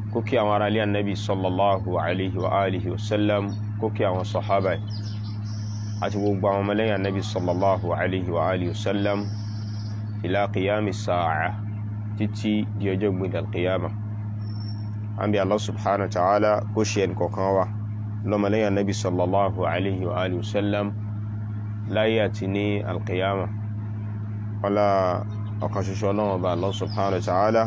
kó kí àwọn ará ilé Ànábì sallallahu alayhi wa alihi wa sallam, kó kí àwọn sàhábà àti gbogbo àwọn ọmọlẹ́yìn Ànábì sallallahu alayhi wa alihi wa sallam ila qiyami sa'a, títí di ọjọ́ gbẹ̀dẹ̀ al-qiyamah. Àbí Allah subhanahu wa ta'ala kó ṣe ẹnì kọ̀ọ̀kan wa lọ́mọlẹ́yìn Ànábì sallallahu alayhi wa alihi wa sallam láyé àti ní al-qiyamah. Ọlá ọ̀kan ṣoṣo Ọlọ́run Ọba Allah subhanahu wa ta'ala.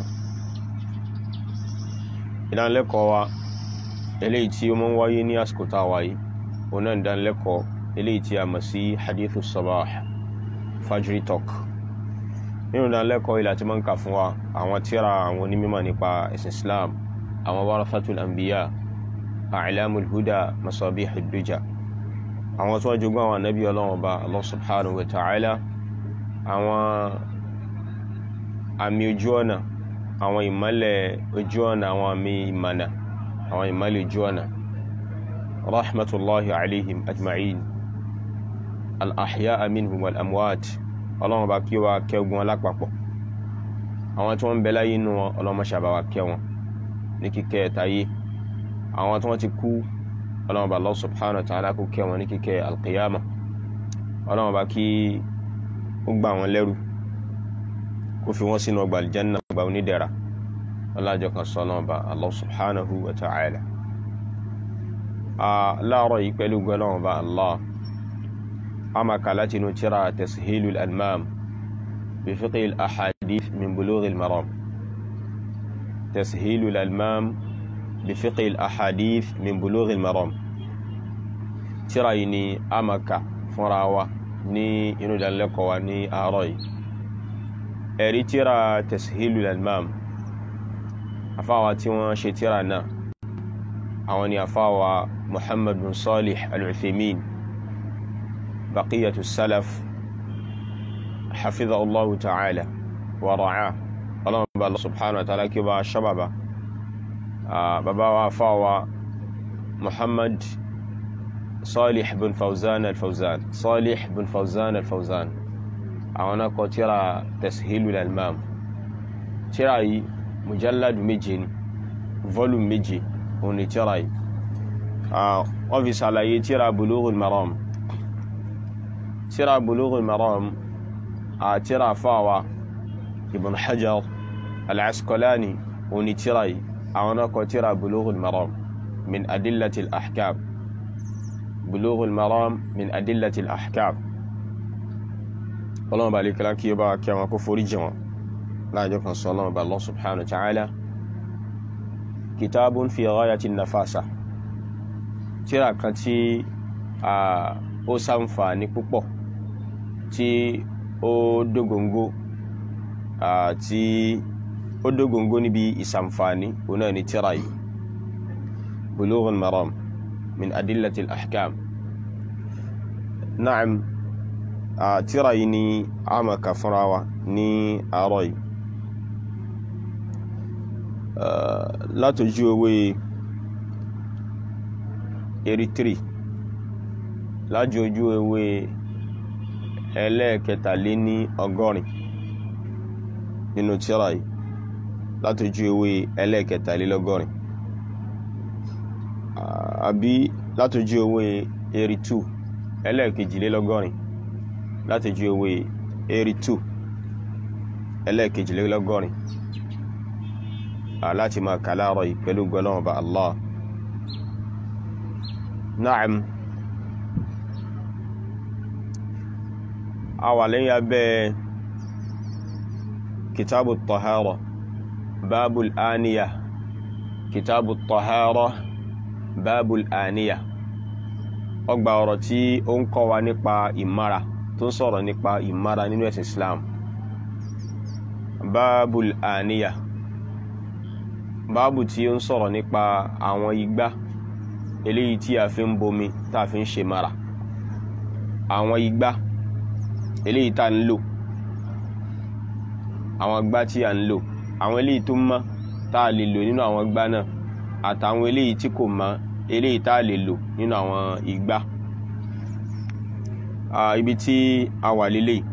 Ìdánilẹ́kọ̀ọ́ wa eléyìí tí ó máa ń wáyé ní àsìkò tá a wà yìí, òun náà ìdánilẹ́kọ̀ọ́ eléyìí tí a mọ̀ sí hadithu sabah, fajri talk. Nínú ìdánilẹ́kọ̀ọ́ yìí láti máa ń kà fún wa àwọn tírà àwọn onímọ̀ nípa ẹ̀sìn Islam, àwọn warathatul anbiya, a'lamul huda, masabihud duja, àwọn tí wọ́n jogún àwọn ànábì Ọlọ́run Ọba Allah subhanahu wa ta'ala, àwọn àmì ojú ọ̀nà, àwọn ìmọ́lẹ̀ ojú ọ̀nà, àwọn àmì ìmọ̀nà, àwọn ìmọ́lẹ̀ ojú ọ̀nà, rahmatullahi alayhim ajma'in, al-ahya'a minhum wal amwat. Ọlọ́run Ọba kí wa kẹ́gun alápapọ̀, àwọn tí wọ́n ń bẹ láyé inú wọn Ọlọ́run má ṣe bá wa kẹ́ wọn ní kíkẹ́ tayé, àwọn tí wọ́n ti kú Ọlọ́run Ọba Allah subhanahu wa ta'ala kó kẹ́ wọn ní kíkẹ́ al-qiyamah. Ọlọ́run Ọba kí ó gbà wọn lẹ́rù, kó fi wọ́n sínú ọgbà aljanna, ọgbà onídẹ̀ra, ọlájọ́ kan sọ Ọlọ́run Ọba Allah subhanahu wa ta'ala. Láàárọ̀ yìí pẹ̀lú Ọlọ́run Ọba Allah, a máa kà láti inú tírà Tashilul Almam bi fiqhil ahadith min bulughil maram. Tashilul Almam bi fiqhil ahadith min bulughil maram. Tírà yìí ni a máa kà fúnra wa ní inú ìdánilẹ́kọ̀ọ́ wa ní àárọ̀ yìí. Ẹ̀rí tírà Tashilul Almam, afáwa tí wọ́n ṣe tírà náà àwọn ni afáwa Muhammad bin Salih al-Uthaymin baqiyatu salaf hafidhahu Allahu ta'ala wa ra'ah. Ọlọ́run Ọba Allah subhanahu wa ta'ala kí ó bá ṣọ́bàbà bàbá wa afáwa Muhammad Salih bin Fawzan al-Fawzan, Salih bin Fawzan al-Fawzan, àwọn náà kọ tírà Tashilul Almam. Tírà yìí mujalladu méje ni, volume méje òun ni tírà yìí. Wọ́n fi ṣàlàyé tírà Bulughul Maram. Tírà Bulughul Maram, tírà fáwa Ibn Hajar al-Asqalani òun ni tírà yìí. Àwọn náà kọ tírà Bulughul Maram min adillatil ahkam, Bulughul Maram min adillatil ahkam. Ọlọ́run Ọba alékẹ́lá kí ó bá kí àwọn kó forí jì wọn láàjọ́ kan sọ Ọlọ́run Ọba Allah subhanahu wa ta'ala. Kitabun fi ghayati nafasa, tírà kan tí ó ṣàǹfààní púpọ̀, tí ó dógóngó níbi ìṣàǹfààní, òun náà ni tírà yìí Bulughul Maram min adillatil ahkam. Na'am, tírà yìí ni a máa kà fúnra wa ní àárọ̀ yìí. Látojú ewé 83, látojú ewé ẹlẹ́ẹ̀kẹtàléní ọgọ́rin nínú tírà yìí, látojú ewé ẹlẹ́ẹ̀kẹtàlélọ́gọ́rin, àbí látojú ewé 82 ẹlẹ́ẹ̀kejìlélọ́gọ́rin, látojú ewé 82 ẹlẹ́ẹ̀kejìlélọ́gọ́rin, láti máa kà láàárọ̀ yìí pẹ̀lú Ọlọ́run Ọba Allah. Na'am, a wà lẹ́yìn abẹ́ kitabu tahara, babul aniya, kitabu tahara, babul aniya. Ọgbà ọ̀rọ̀ tí ó ń kọ́ wa nípa ìmára, tó ń sọ̀rọ̀ nípa ìmára nínú ẹ̀sìn Islam. Babul aniya, báàbù tí ó ń sọ̀rọ̀ nípa àwọn igbá eléyìí tí a fi ń bomi, tá a fi ń ṣe mara. Àwọn igbá eléyìí tá ń lò, àwọn igbá tí a ń lò, àwọn eléyìí tó mọ́ tá a lè lò nínú àwọn igbá náà, àtàwọn eléyìí tí kò mọ́, eléyìí tá a lè lò nínú àwọn igbá. Ibi tí a wà lélẹ̀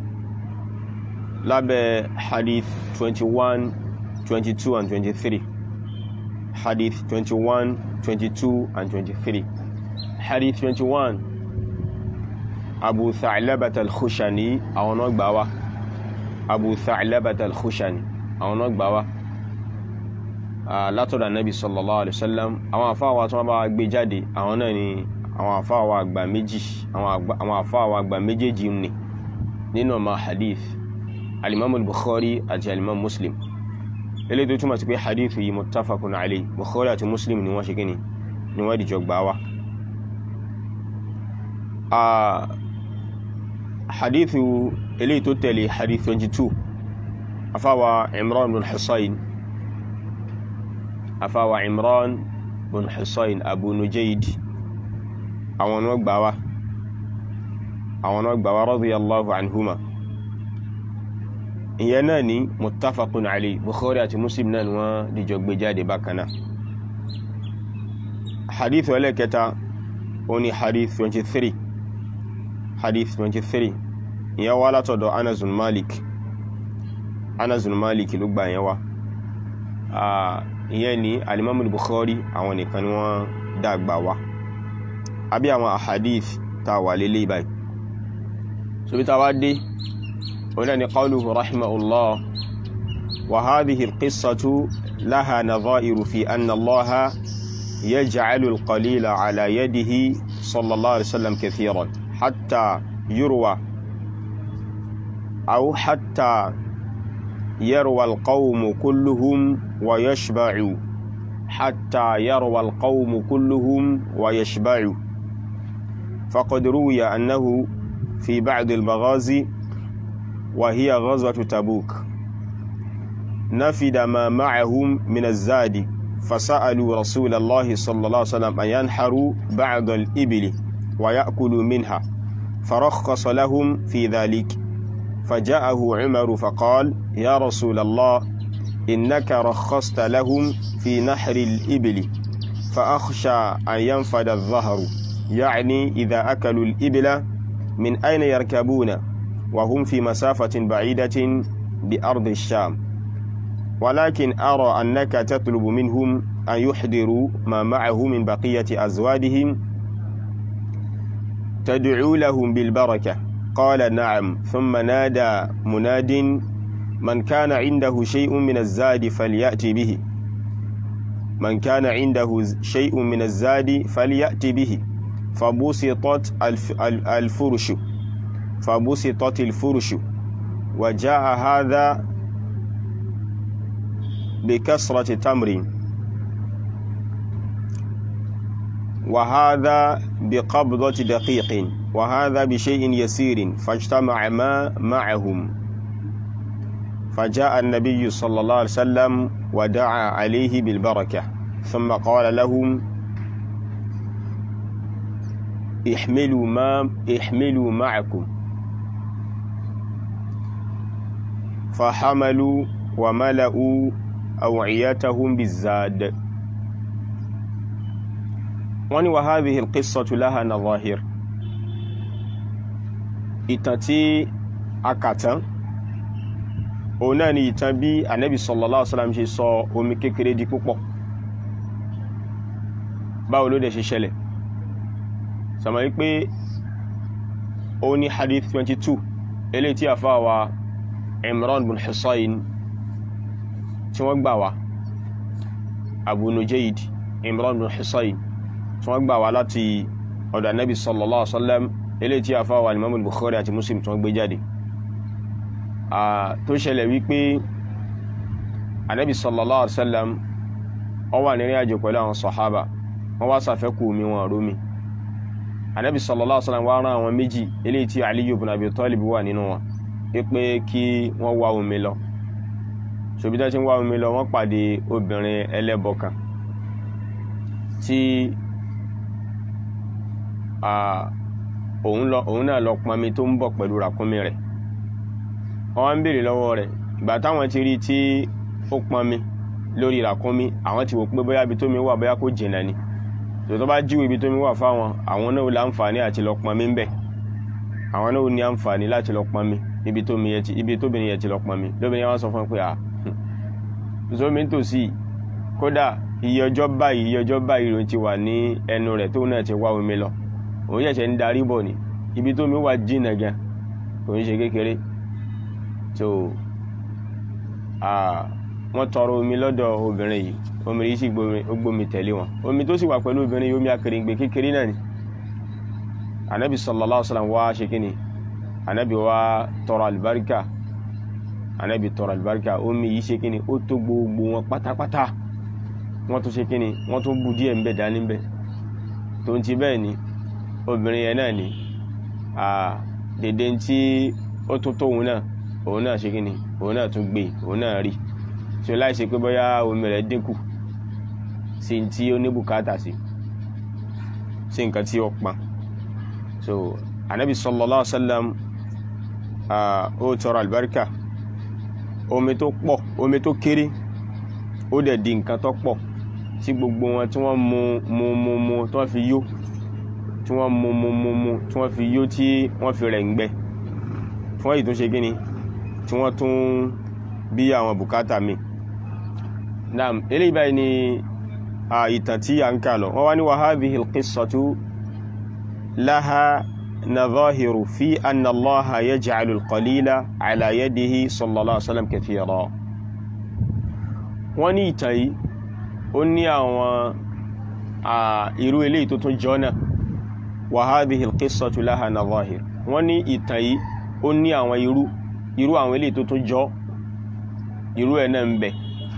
lábẹ́ hadith 21, 22 and 23. hadith 21, 22 and 23. Hadith 21, Abu Tha'labat al-Khushani àwọn náà gbà wá. Abu Tha'labat al-Khushani àwọn náà gbà wá látọ̀dọ̀ Nabi sallallahu alaihi wasallam. Àwọn àfáà tí wọ́n bá gbé jáde àwọn náà ni àwọn àfáà àgbà méjì, àwọn àfáà àgbà méjèèjì ni nínú ma hadith, al-Imam al-Bukhari àti al-Imam Muslim. Eléyìí tó túmọ̀ sí pé hadith yìí muttafaqun alayhi, Bukhari àti Muslim ni wọ́n ṣe kíni ni wọ́n dìjọ gbà wá. Hadith eléyìí tó tẹ̀lé hadith 22, afáwa Imran bin Husayn, afáwa Imran bin Husayn Abu Nujayd àwọn náà gbà wá radiyallahu anhuma. Ìyẹn náà ni muttafaqun alayhi, Bukhari àti Muslim náà ni wọ́n dìjọ gbé jáde bákan náà. Hadith ẹlẹ́kẹta ó ní hadith 23, hadith 23 ìyẹn wá látọ̀dọ̀ Anas bin Malik. Anas bin Malik ló gbà yẹn wá. Ìyẹn ni al-Imam al-Bukhari àwọn nìkan ni wọ́n dàgbà wá. Àbí àwọn ahadith tá wà lélẹ̀ báyìí. So bí tá wá dé ولأن قوله رحمه الله وهذه القصة لها نظائر في أن الله يجعل القليل على يده صلى الله عليه وسلم كثيرا حتى يروى أو حتى يروى القوم كلهم ويشبعوا، حتى يروى القوم كلهم ويشبعوا. فقد روي أنه في بعض المغازي وهي غزوة تبوك نفد ما معهم من الزاد فسألوا رسول الله صلى الله عليه وسلم أن ينحروا بعض الإبل ويأكلوا منها فرخص لهم في ذلك. فجاءه عمر فقال يا رسول الله إنك رخصت لهم في نحر الإبل فأخشى أن ينفد الظهر، يعني إذا أكلوا الإبل من أين يركبون وهم في مسافة بعيدة بأرض الشام، ولكن أرى أنك تطلب منهم أن يحضروا ما معه من بقية أزوادهم تدعو لهم بالبركة. قال نعم. ثم نادى مناد من كان عنده شيء من الزاد فليأتي به، من كان عنده شيء من الزاد فليأتي به. فبسطت الفرش وجاء هذا بكسرة تمر وهذا بقبضة دقيق وهذا بشيء يسير فاجتمع ما معهم. فجاء النبي صلى الله عليه وسلم ودعا عليه بالبركة ثم قال لهم احملوا معكم. فحملوا وملأوا أوعيتهم بالزاد. وهذه القصة لها نظاهر. ìtàn tí a kà tán òun náà ni ìtàn bí Ànábì sallallahu alaihi wasallam ṣe sọ omi kékeré di púpọ̀. Báwo ló dẹ̀ ṣe ṣẹlẹ̀? Sàmà wípé ó ní hadith 22 eléyìí tí àfáà wa Imran bin Husayn tí wọ́n gbà wá, Abu Nujayd Imran bin Husayn tí wọ́n gbà wá láti ọ̀dọ̀ Ànábì sallallahu alaihi wasallam eléyìí tí àfáà wa Imam al-Bukhari àti Muslim tí wọ́n gbé jáde. Tó ṣẹlẹ̀ wípé Ànábì sallallahu alaihi wasallam ó wà ní ìrìn àjò pẹ̀lú àwọn sàhábà, wọ́n wá ṣàfẹ́kù omi wọn rómi. Ànábì sallallahu alaihi wasallam wá rán àwọn méjì eléyìí tí Ali ibn Abi Talib wà nínú wọn pé kí wọ́n wá omi lọ. Ṣòbí tí wọ́n wá omi lọ, wọ́n pàdé obìnrin ẹlẹ́bọ kan tí òun náà lọ pọnmi tó ń bọ̀ pẹ̀lú ràkúnmí rẹ̀. Wọ́n wá ń béèrè lọ́wọ́ rẹ̀, ìgbà táwọn ti rí tí ó pọnmi lórí ràkúnmí, àwọn ti wò pé bóyá ibi tómi wà bóyá kò jìnnà ni. Tó bá jíwèé ibi tómi wà fáwọn, àwọn náà láǹfààní àti lọ pọnmi ń bẹ̀. Àwọn náà ní àǹfààní láti lọ pọnmi ibi tóbìnrin yẹn ti lọ pọnmi. Lóbìnrin wọn sọ fún pé sómi tòsí kódà iye ọjọ́ báyìí ló ti wà ní ẹnu rẹ̀ tó náà ti wá omi lọ òun ṣẹ̀ṣẹ̀ ń darí bọ̀ ni ibi tó mi wà jìnnà gan kò ń ṣe kékeré so wọ́n tọrọ omi lọ́dọ̀ obìnrin yìí omi yìí sì gbómi tẹ̀lé wọn omi tó sì wà pẹ̀lú obìnrin yìí omi akèrègbè kékeré náà ni anabi sallallahu alaihi wasallam wá ṣe kíni anabi wá tọrọ alibarika omi yìí ṣe kíni ó tó gbogbo wọn pátápátá wọ́n tún ṣe kíni wọ́n tún bù díẹ̀ ńbẹ̀ dání ńbẹ̀ tó ń ti bẹ́ẹ̀ ni obìnrin yẹn náà ni dèdè tí ó tún tóun náà òun náà ṣe kíni òun náà tún gbé òun náà rí tí ó láì ṣe pé bóyá omi rẹ̀ dínkù sí tí ó ní bùkátà sí nǹkan tí ó pa so anabi sallallahu alaihi wasallam ó tọrọ àlùbáríkà omi tó pọ̀ omi tó kéré ó dẹ̀ di nǹkan tó pọ̀ tí gbogbo wọn tí wọ́n mu tí wọ́n fi yó tí wọ́n mu tí wọ́n fi yó tí wọ́n fi rẹ̀ ń gbẹ tí wọ́n yìí tún ṣe gíní tí wọ́n tún bí àwọn bùkátà mi naam eléyìí báyìí ni ìtàn tí a ń kà lọ wọ́n wá ní wa hadhihi al-qissatu laha nadhahiru fi anna Allaha yaj'alu al-qalila ala yadihi sallallahu alaihi wasallam kathira wọ́n ní ìtàn yìí ó ní àwọn irú eléyìí tó tún jọ náà wa hadhihi al-qissatu laha nadhahir wọ́n ní ìtàn yìí ó ní àwọn irú àwọn eléyìí tó tún jọ irú ẹ̀ náà ń bẹ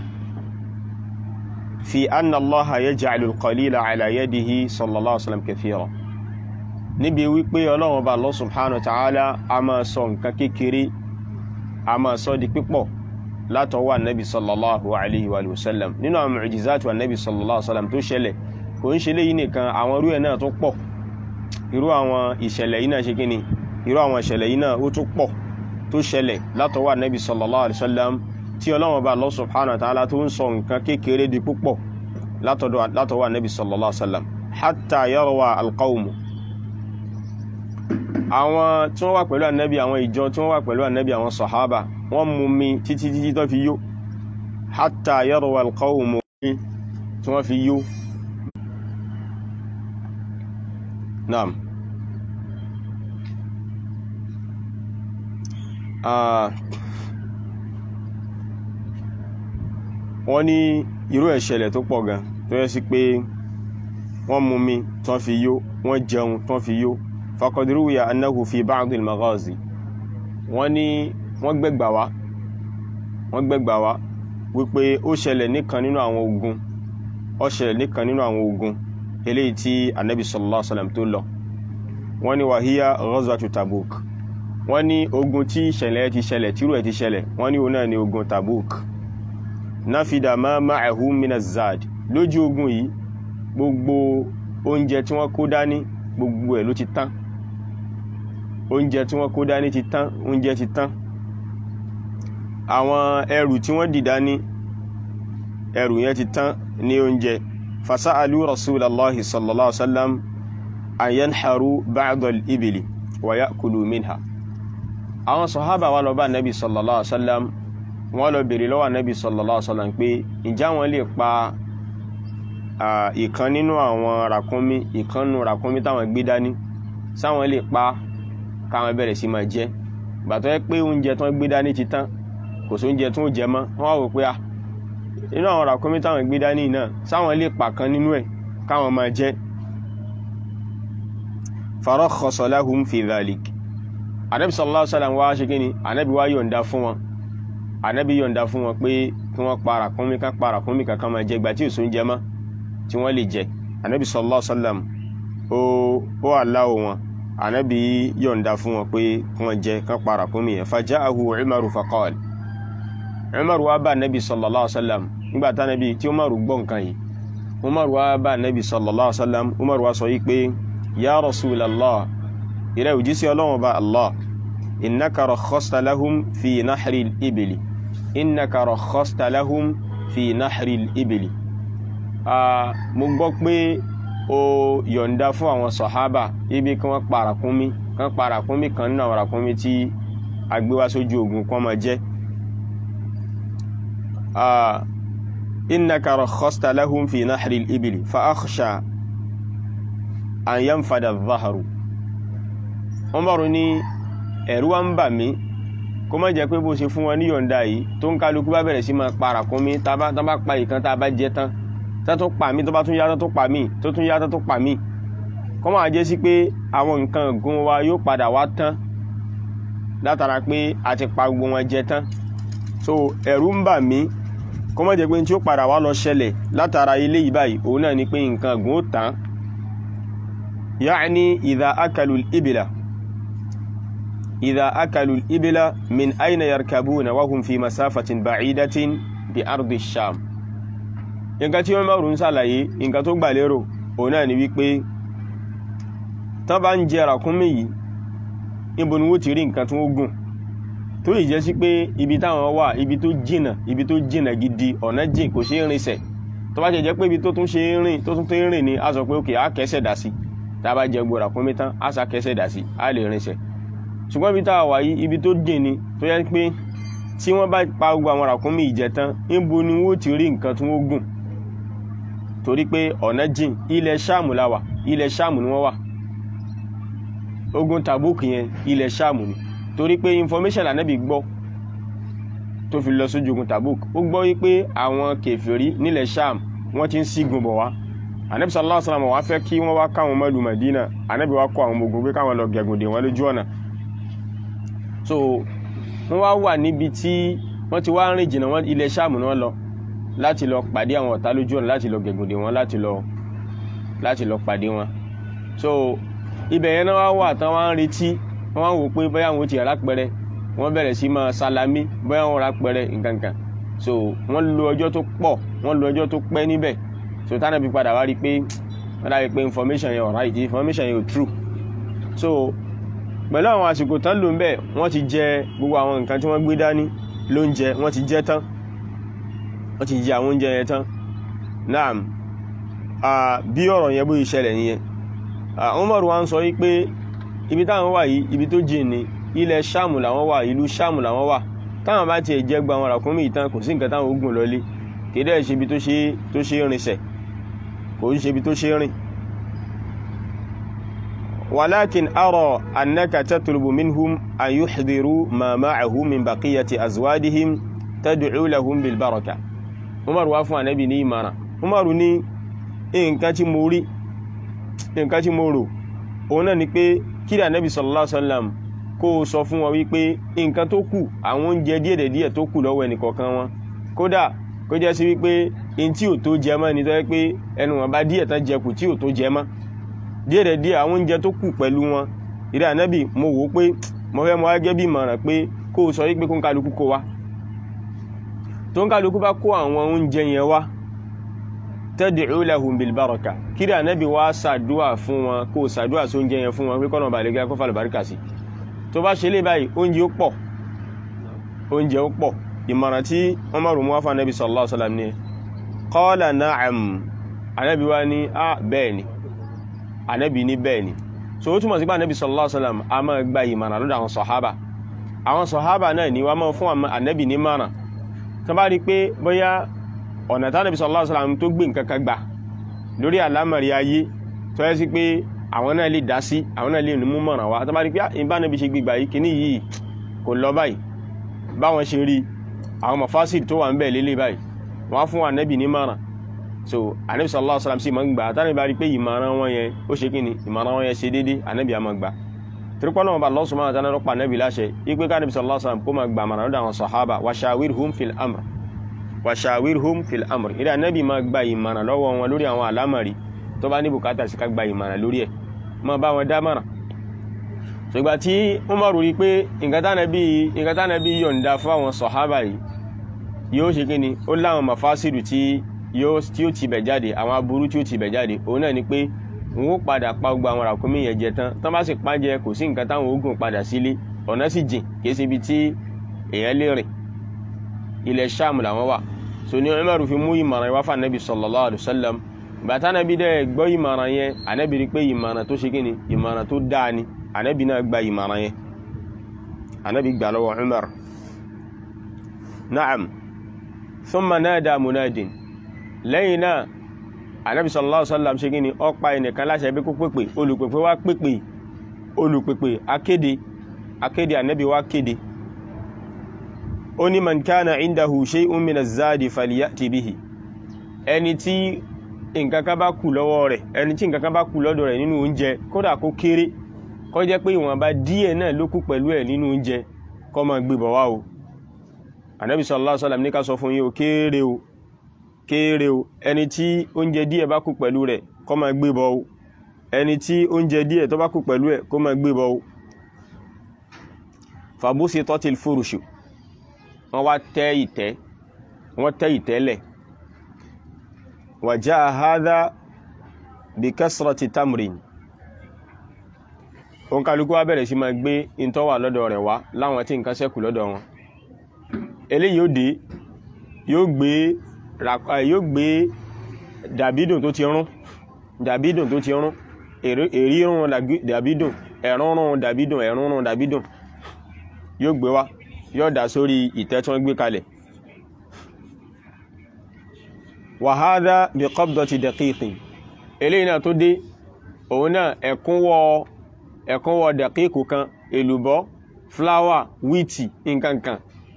fi anna Allaha yaj'alu al-qalila ala yadihi sallallahu alaihi wasallam kathira níbi wípé Ọlọ́run Ọba Allah subhanahu wa ta'ala a máa sọ nǹkan kékeré a máa sọ di pípọ̀ látọwọ́ Ànábì sallallahu alaihi wa sallam nínú àwọn mu'jizatu Ànábì sallallahu alaihi wa sallam tó ṣẹlẹ̀ kò ń ṣe léyìn nìkan àwọn irú ẹ̀ náà tó pọ̀ irú àwọn ìṣẹ̀lẹ̀ yìí náà ṣe kíni irú àwọn ìṣẹ̀lẹ̀ yìí náà ó tó pọ̀ tó ṣẹlẹ̀ látọwọ́ Ànábì sallallahu alaihi wa sallam tí Ọlọ́run Ọba Allah subhanahu wa ta'ala tó ń sọ nǹkan kékeré di púpọ̀ látọwọ́ Ànábì sallallahu alaihi wa sallam hatta yarwa al-qawm àwọn tí wọ́n wà pẹ̀lú Ànábì àwọn ìjọ tí wọ́n wà pẹ̀lú Ànábì àwọn sàhábà wọ́n mú mi títí tó fi yó hatta yarwa al-qawm tí wọ́n fi yó naam wọ́n ní irú ìṣẹ̀lẹ̀ tó pọ̀ gan tó yẹ sí pé wọ́n mú mi tán fi yó wọ́n jẹun tán fi yó faqad ruwiya annahu fi ba'd al-maghazi wọ́n ní wọ́n gbẹ̀gbà wá wípé ó ṣẹlẹ̀ níkan nínú àwọn ogun eléyìí tí Ànábì sallallahu alaihi wasallam tó lọ wọ́n ní wàhíyá ghazwatu Tabuk wọ́n ní ogun tí ìṣẹ̀lẹ̀ ti ṣẹlẹ̀ tírú ẹ̀ ti ṣẹlẹ̀ wọ́n ní òun náà ní ogun Tabuk náfìdà ma ma'ahu minaz-zad lójú ogun yìí gbogbo oúnjẹ tí wọ́n kó dání gbogbo ẹ̀ ló ti tán oúnjẹ tí wọ́n kó dání ti tán oúnjẹ ti tán àwọn ẹrù tí wọ́n dì dání ẹrù yẹn ti tán ní oúnjẹ fasa'alu rasulallahi sallallahu alaihi wasallam an yanharu ba'd al-ibli wa ya'kulu minha àwọn sàhábà wá lọ bá nabi sallallahu alaihi wasallam wọ́n lọ bèrè lọ́wọ́ nabi sallallahu alaihi wasallam pé ǹjẹ́ wọ́n lè pa ìkan nínú àwọn ràkúnmí ìkan nínú ràkúnmí táwọn gbé dání sáwọn lè pa káwọn bẹ̀rẹ̀ sí máa jẹ gbàtọ́ yẹ pé oúnjẹ tán gbé dání ti tán kò sí oúnjẹ tó ń jẹ mọ́ wọ́n wá wò pé inú àwọn ràkúnmí táwọn gbé dání náà sáwọn lè pa kan nínú ẹ̀ káwọn máa jẹ farakhasa lahum fi dhalik Ànábì sallallahu alaihi wasallam wá ṣe kíni Ànábì wá yọ̀ǹda fún wọn Ànábì yọ̀ǹda fún wọn pé kí wọ́n pa ràkúnmí kan máa jẹ gbà tí ò sí oúnjẹ mọ́ tí wọ́n lè jẹ Ànábì sallallahu alaihi wasallam ó aláwọ̀ wọn Ànábì yọ̀ǹda fún wọn pé kí wọ́n jẹ kán pa ràkúnmí yẹn faja'ahu Umaru faqala Umaru wá bá Ànábì sallallahu alaihi wasallam nígbà tí Ànábì tí Umaru gbọ́ nǹkan yìí Umaru wá bá Ànábì sallallahu alaihi wasallam Umaru wá sọ yìí pé ya Rasulallah ìrẹ́ òjíṣẹ́ Ọlọ́run bá Allah innaka rakhasta lahum fi nahri al-ibli innaka rakhasta lahum fi nahri al-ibli mo gbọ́ pé ó yọ̀ǹda fún àwọn sàhábà ibi kí wọ́n pa ràkúnmí kan nínú àwọn ràkúnmí tí a gbé wá sójú ogun kan máa jẹ innaka rakhasta lahum fi nahri al-ibli fa akhsha an yanfada adh-dhahru. Umaru ní ẹ̀rù wá ń bà mí kó má jẹ́ pé bó ṣe fún wọn ní yọ̀ǹda yìí tó ń kálukú bá bẹ̀rẹ̀ sí máa pa ràkúnmí tá bá pa ìkan tá bá jẹ tán tá tó pa mí tó bá tún yá tó pa mí tó tún yá tó pa mí kó má jẹ́ sí pé àwọn nǹkan ọ̀gùn wa yóò padà wá tán látara pé a ti pa gbogbo wọn jẹ tán. So ẹ̀rù ń bà mí kó má jẹ́ pé tí ó padà wá lọ ṣẹlẹ̀ látara ilé yìí báyìí òun náà ni pé nǹkan ọ̀gùn ó tán. Ya'ni idha akalu al-ibla إذا أكلوا الإبل من أين يركبون وهم في مسافة بعيدة بأرض الشام. nǹkan tí wọ́n máa rún ṣàlàyé nǹkan tó gbà lérò òun náà ni wípé tán bá ń jẹ ràkúnmí yìí níbo ni wọ́n ti rí nǹkan tí wọ́n gùn tó yìí jẹ́ sí pé ibi táwọn wà ibi tó jìnà gidi ọ̀nà jìn kò ṣe é rinṣẹ̀ tó bá jẹ́ pé ibi tó tún ṣe é rìn tó tún tó ń rìn ni a sọ pé òkè á kẹsẹ̀ dà sí tá a bá jẹ gbọ́ ràkúnmí tán á sá kẹsẹ̀ dà sí á lè rinṣẹ̀. Ṣùgbọ́n ibi tá a wà yìí ibi tó dìn ni tó yẹ pé tí wọ́n bá pa gbogbo àwọn ràkúnmí ìjẹ tán níbo ni wọ́n ti rí nǹkan tí wọ́n gùn torí pé ọ̀nà jìn ilẹ̀ Ṣáàmù la wà ilẹ̀ Ṣáàmù ni wọ́n wà ogun Tabuk yẹn ilẹ̀ Ṣáàmù ni torí pé information Ànábì gbọ́ tó fi lọ sójú ogun Tabuk ó gbọ́ wípé àwọn kèfèrí nílẹ̀ Ṣáàmù wọ́n ti ń sígun bọ̀ wá Ànábì sallallahu alaihi wasallam wá fẹ́ kí wọ́n wá káwọn mọ́lù Mádínà Ànábì wá kó àwọn ọmọ ogun pé káwọn lọ gẹ̀gùn dè wọ́n lójú ọ̀nà. So wọ́n wá wà níbi tí wọ́n ti wá rìn jìnnà wọn ilẹ̀ Ṣáàmù náà lọ láti lọ pàdé àwọn ọ̀tá lójú ọ̀nà láti lọ gẹ̀gùndè wọn láti lọ pàdé wọn. So ibẹ̀ yẹn náà wá wà tán wá ń retí wọ́n wá wò pé bóyá àwọn ti rà pẹrẹ wọ́n bẹ̀rẹ̀ sí máa salami bóyá wọ́n rà pẹrẹ nǹkankan. So wọ́n lo ọjọ́ tó pọ̀ wọ́n lo ọjọ́ tó pẹ́ níbẹ̀. So tánàbí padà wá rí pé wọ́n dá rí pé information yẹn alright information yẹn ò true. So pẹ̀lú àwọn àsìkò tán lò ń bẹ̀ wọ́n ti jẹ gbogbo àwọn nǹkan tí wọ́n gbé dání lóúnjẹ wọ́n ti jẹ tán wọ́n ti jẹ àwọn oúnjẹ yẹn tán. Naam bí ọ̀rọ̀ yẹn bó ìṣẹ̀lẹ̀ nìyẹn. Umaru wá ń sọ wípé ibi táwọn wà yìí ibi tó jìn ní ilẹ̀ Ṣáàmù làwọn wà ìlú Ṣáàmù làwọn wà táwọn bá tiẹ̀ jẹ gba àwọn ràkúnmí ìtàn kò sí nǹkan táwọn ogun lọlé kéde ẹ̀ ṣe ibi tó ṣe rinṣẹ̀ kò ń ṣe ibi tó ṣe rìn. ولكن أرى أنك تطلب منهم أن يحضروا ما معه من بقية أزواجهم تدعو لهم بالبركة. Umar wá fún Ànábì ní ìmọ̀ràn. Umar ní nǹkan tí mo rò òun náà ni pé kí Ànábì sallallahu alaihi wasallam kó sọ fún wọn wípé nǹkan tó kù àwọn oúnjẹ díẹ̀ tó kù lọ́wọ́ ẹnìkọ̀ọ̀kan wọn kódà kó jẹ́ sí wípé in tí ò tó jẹ mọ́ ni tó yẹ pé ẹnu wọn bá díẹ̀ tán jẹ kù tí ò tó jẹ mọ́ díẹ̀ àwọn oúnjẹ tó kù pẹ̀lú wọn. Ìrẹ́ Ànábì mo wò pé mo fẹ́ mọ gẹ́gẹ́ bí ìmọ̀ràn pé kó sọ wípé kó ń kálukú kó wá tó ń kálukú bá kó àwọn oúnjẹ yẹn wá tad'u lahum bil baraka kí Ìrẹ́ Ànábì wá ṣàdúà fún wọn kó ṣàdúà sí oúnjẹ yẹn fún wọn pé kọ́nà balẹ̀ gẹ́gẹ́ kó fàlẹ̀ baríkà sí. tó bá ṣe lé báyìí oúnjẹ ó pọ̀ ìmọ̀ràn tí wọ́n máa rò mú wá fún Ànábì sallallahu alaihi wasallam ni qala na'am Ànábì wá ní bẹ́ẹ̀ ni Ànábì ní bẹ́ẹ̀ ni. So ó túnmọ̀ sí pé Ànábì sallallahu alaihi wasallam a máa gba ìmọ̀ràn lọ́dọ̀ àwọn sọ̀hábà náà ni wọ́n máa fún Ànábì ní mọ̀ràn tó bá rí pé bóyá ọ̀nà tí Ànábì sallallahu alaihi wasallam tó gbé nǹkan kan gbà lórí àlámọ̀rí ayé tó yẹ sí pé àwọn náà lè dá sí àwọn náà lè mú mọ̀ràn wá tó bá rí pé ìbá Ànábì ṣe gbígbà yìí kìíní yìí kò lọ báyìí báwọn ṣe rí àwọn mafasid tó wà ń bẹ̀ lélẹ̀ báyìí wọ́n fún Ànábì ní mọ̀ràn. So Ànábì sallallahu alaihi wasallam sì máa ń gbà tánàbí bá rí pé ìmọ̀ràn wọn yẹn ó ṣe kíni ìmọ̀ràn wọn yẹn ṣe déédé Ànábì á máa gbà torípọ́ náà bá Allah subhanahu wa ta'ala lọ́pàá Ànábì láṣẹ ipé ká Ànábì sallallahu alaihi wasallam kó máa gbà mọ̀ràn lọ́dọ̀ àwọn sàhábà wa shawirhum fil amr ìrẹ́ Ànábì máa gba ìmọ̀ràn lọ́wọ́ wọn lórí àwọn àlámọ̀rí tó bá ní bùkátà sí ká gba ìmọ̀ràn lórí ẹ̀ máa bá wọn dá mọ̀ràn. So ìgbà tí Umaru rí pé nǹkan tánàbí yọ̀ǹda fún àwọn sàhábà yìí yóò ṣe kíni ó láwọn mafasidu tí ó ti bẹ̀ jáde àwọn aburú tí ó ti bẹ̀ jáde òun náà ni pé wọ́n ó padà pa gbogbo àwọn ràkúnmí yẹn jẹ tán bá sì pa jẹ kò sí nǹkan táwọn ogun padà sílé ọ̀nà sì jìn kìí ṣe ibi tí èèyàn lè rìn ilẹ̀ Ṣáàmù làwọn wà. So ní Umaru fi mú ìmọ̀ràn wá fún Ànábì sallallahu alaihi wasallam bàtà Ànábì dẹ̀ gbọ́ ìmọ̀ràn yẹn Ànábì rí pé ìmọ̀ràn tó ṣe kíni ìmọ̀ràn tó dáa ni Ànábì náà gba ìmọ̀ràn yẹn Ànábì gbà lọ́wọ́ Umar. Na'am thumma nada munadin lẹ́yìn náà Ànábì sallallahu alaihi wasallam ṣe kíni ó pa ẹnìkan láṣẹ bí kó pèpè olùpèpè wá pèpè olùpèpè akéde Ànábì wá kéde ó ní man kana indahu shay'un min az-zadi falyati bihi ẹni tí nǹkan kan bá kù lọ́wọ́ rẹ̀ ẹni tí nǹkan kan bá kù lọ́dọ̀ rẹ̀ nínú oúnjẹ kódà kó kéré kó jẹ́ pé ìwọ̀nba díẹ̀ náà ló kù pẹ̀lú ẹ̀ nínú oúnjẹ kó máa gbé bọ̀ wá o Ànábì sallallahu alaihi wasallam ní ká sọ fún yín o kéré o ẹni tí oúnjẹ díẹ̀ bá kù pẹ̀lú rẹ̀ kó máa gbé bọ̀ o ẹni tí oúnjẹ díẹ̀ tó bá kù pẹ̀lú ẹ̀ kó máa gbé bọ̀ o fabusitatil furushu wọ́n wá tẹ́ ìtẹ́lẹ̀ wàjá hadha bí kasrati tamrin òun kálukú wá bẹ̀rẹ̀ sí máa gbé ìntọ́ wà lọ́dọ̀ rẹ̀ wá láwọn tí nǹkan ṣẹ́kù lọ́dọ̀ wọn eléyìí ó dé yóò gbé dàbídùn tó ti rún èrírùn dàbídùn ẹ̀rúnrún dàbídùn yóò gbé wá yóò dà sórí ìtẹ́ tí wọ́n gbé kalẹ̀ wa hadha bi qabdati daqiqin eléyìí náà tó dé òun náà ẹ̀kúnwọ́ daqiqu kan èlùbọ́ fúláwà wíìtì nǹkankan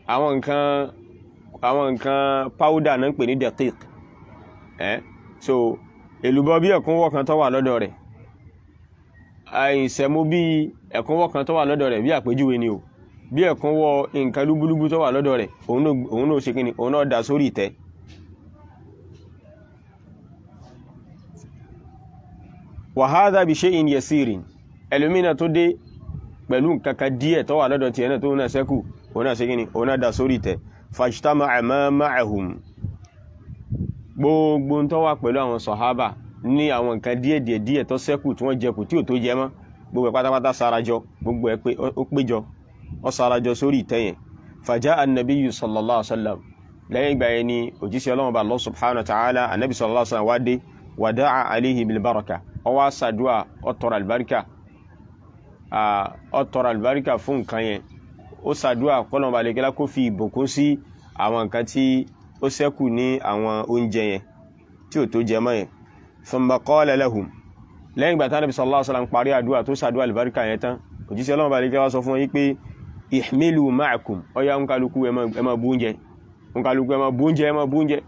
àwọn nǹkan powder náà ń pè ní daqiq so èlùbọ́ bí ẹ̀kúnwọ́ kan tó wà lọ́dọ̀ rẹ̀ àìsẹ̀mú bí ẹ̀kúnwọ́ kan tó wà lọ́dọ̀ rẹ̀ bí àpèjúwe ni o bí ẹ̀kúnwọ́ nǹkan lúbúlúbú tó wà lọ́dọ̀ rẹ̀ òun náà ṣe kíni òun náà dà sórí ìtẹ́ wa hadha bi shay'in yasirin ẹlòmínà tó dé pẹ̀lú nǹkankan díẹ̀ tó wà lọ́dọ̀ tí ẹ̀nà tó náà sẹ́kù òun náà ṣe kíni òun náà dà sórí ìtẹ́ fajtama'a ma ma'ahum gbogbo tó wà pẹ̀lú àwọn sọ̀hábà ní àwọn nǹkan díẹ̀ tó sẹ́kù tí wọ́n jẹkù tí ò tó jẹ mọ́ gbogbo pátápátá sarajọ gbogbo ẹ̀ ó péjọ ó sarajọ sórí ìtẹ́ yẹn faja'a an-nabiyyu sallallahu alaihi wasallam lẹ́yìn ìgbà yẹn ni òjíṣẹ́ Ọlọ́run bá Allah subhanahu wa ta'ala annabi sallallahu alaihi wasallam wá dé wada'a alayhi bil baraka ó wá ṣàdúà ó tọrọ àlùbáríkà fún nǹkan yẹn ó ṣàdúà kọ́lọ́run bá lékelá kó fi ìbùkún sí àwọn nǹkan tí ó ṣẹ́kù ní àwọn oúnjẹ yẹn tí ò tó jẹ mọ́ yẹn thumma qala lahum lẹ́yìn ìgbà tí Ànábì sallallahu alaihi wasallam parí àdúà tó ṣàdúà àlùbáríkà yẹn tán òjíṣẹ́ Ọlọ́run bá lékelá sọ fún wọn yí pé ihmilu ma'akum ọya nkálukú ẹ máa bú oúnjẹ nkálukú ẹ máa bú oúnjẹ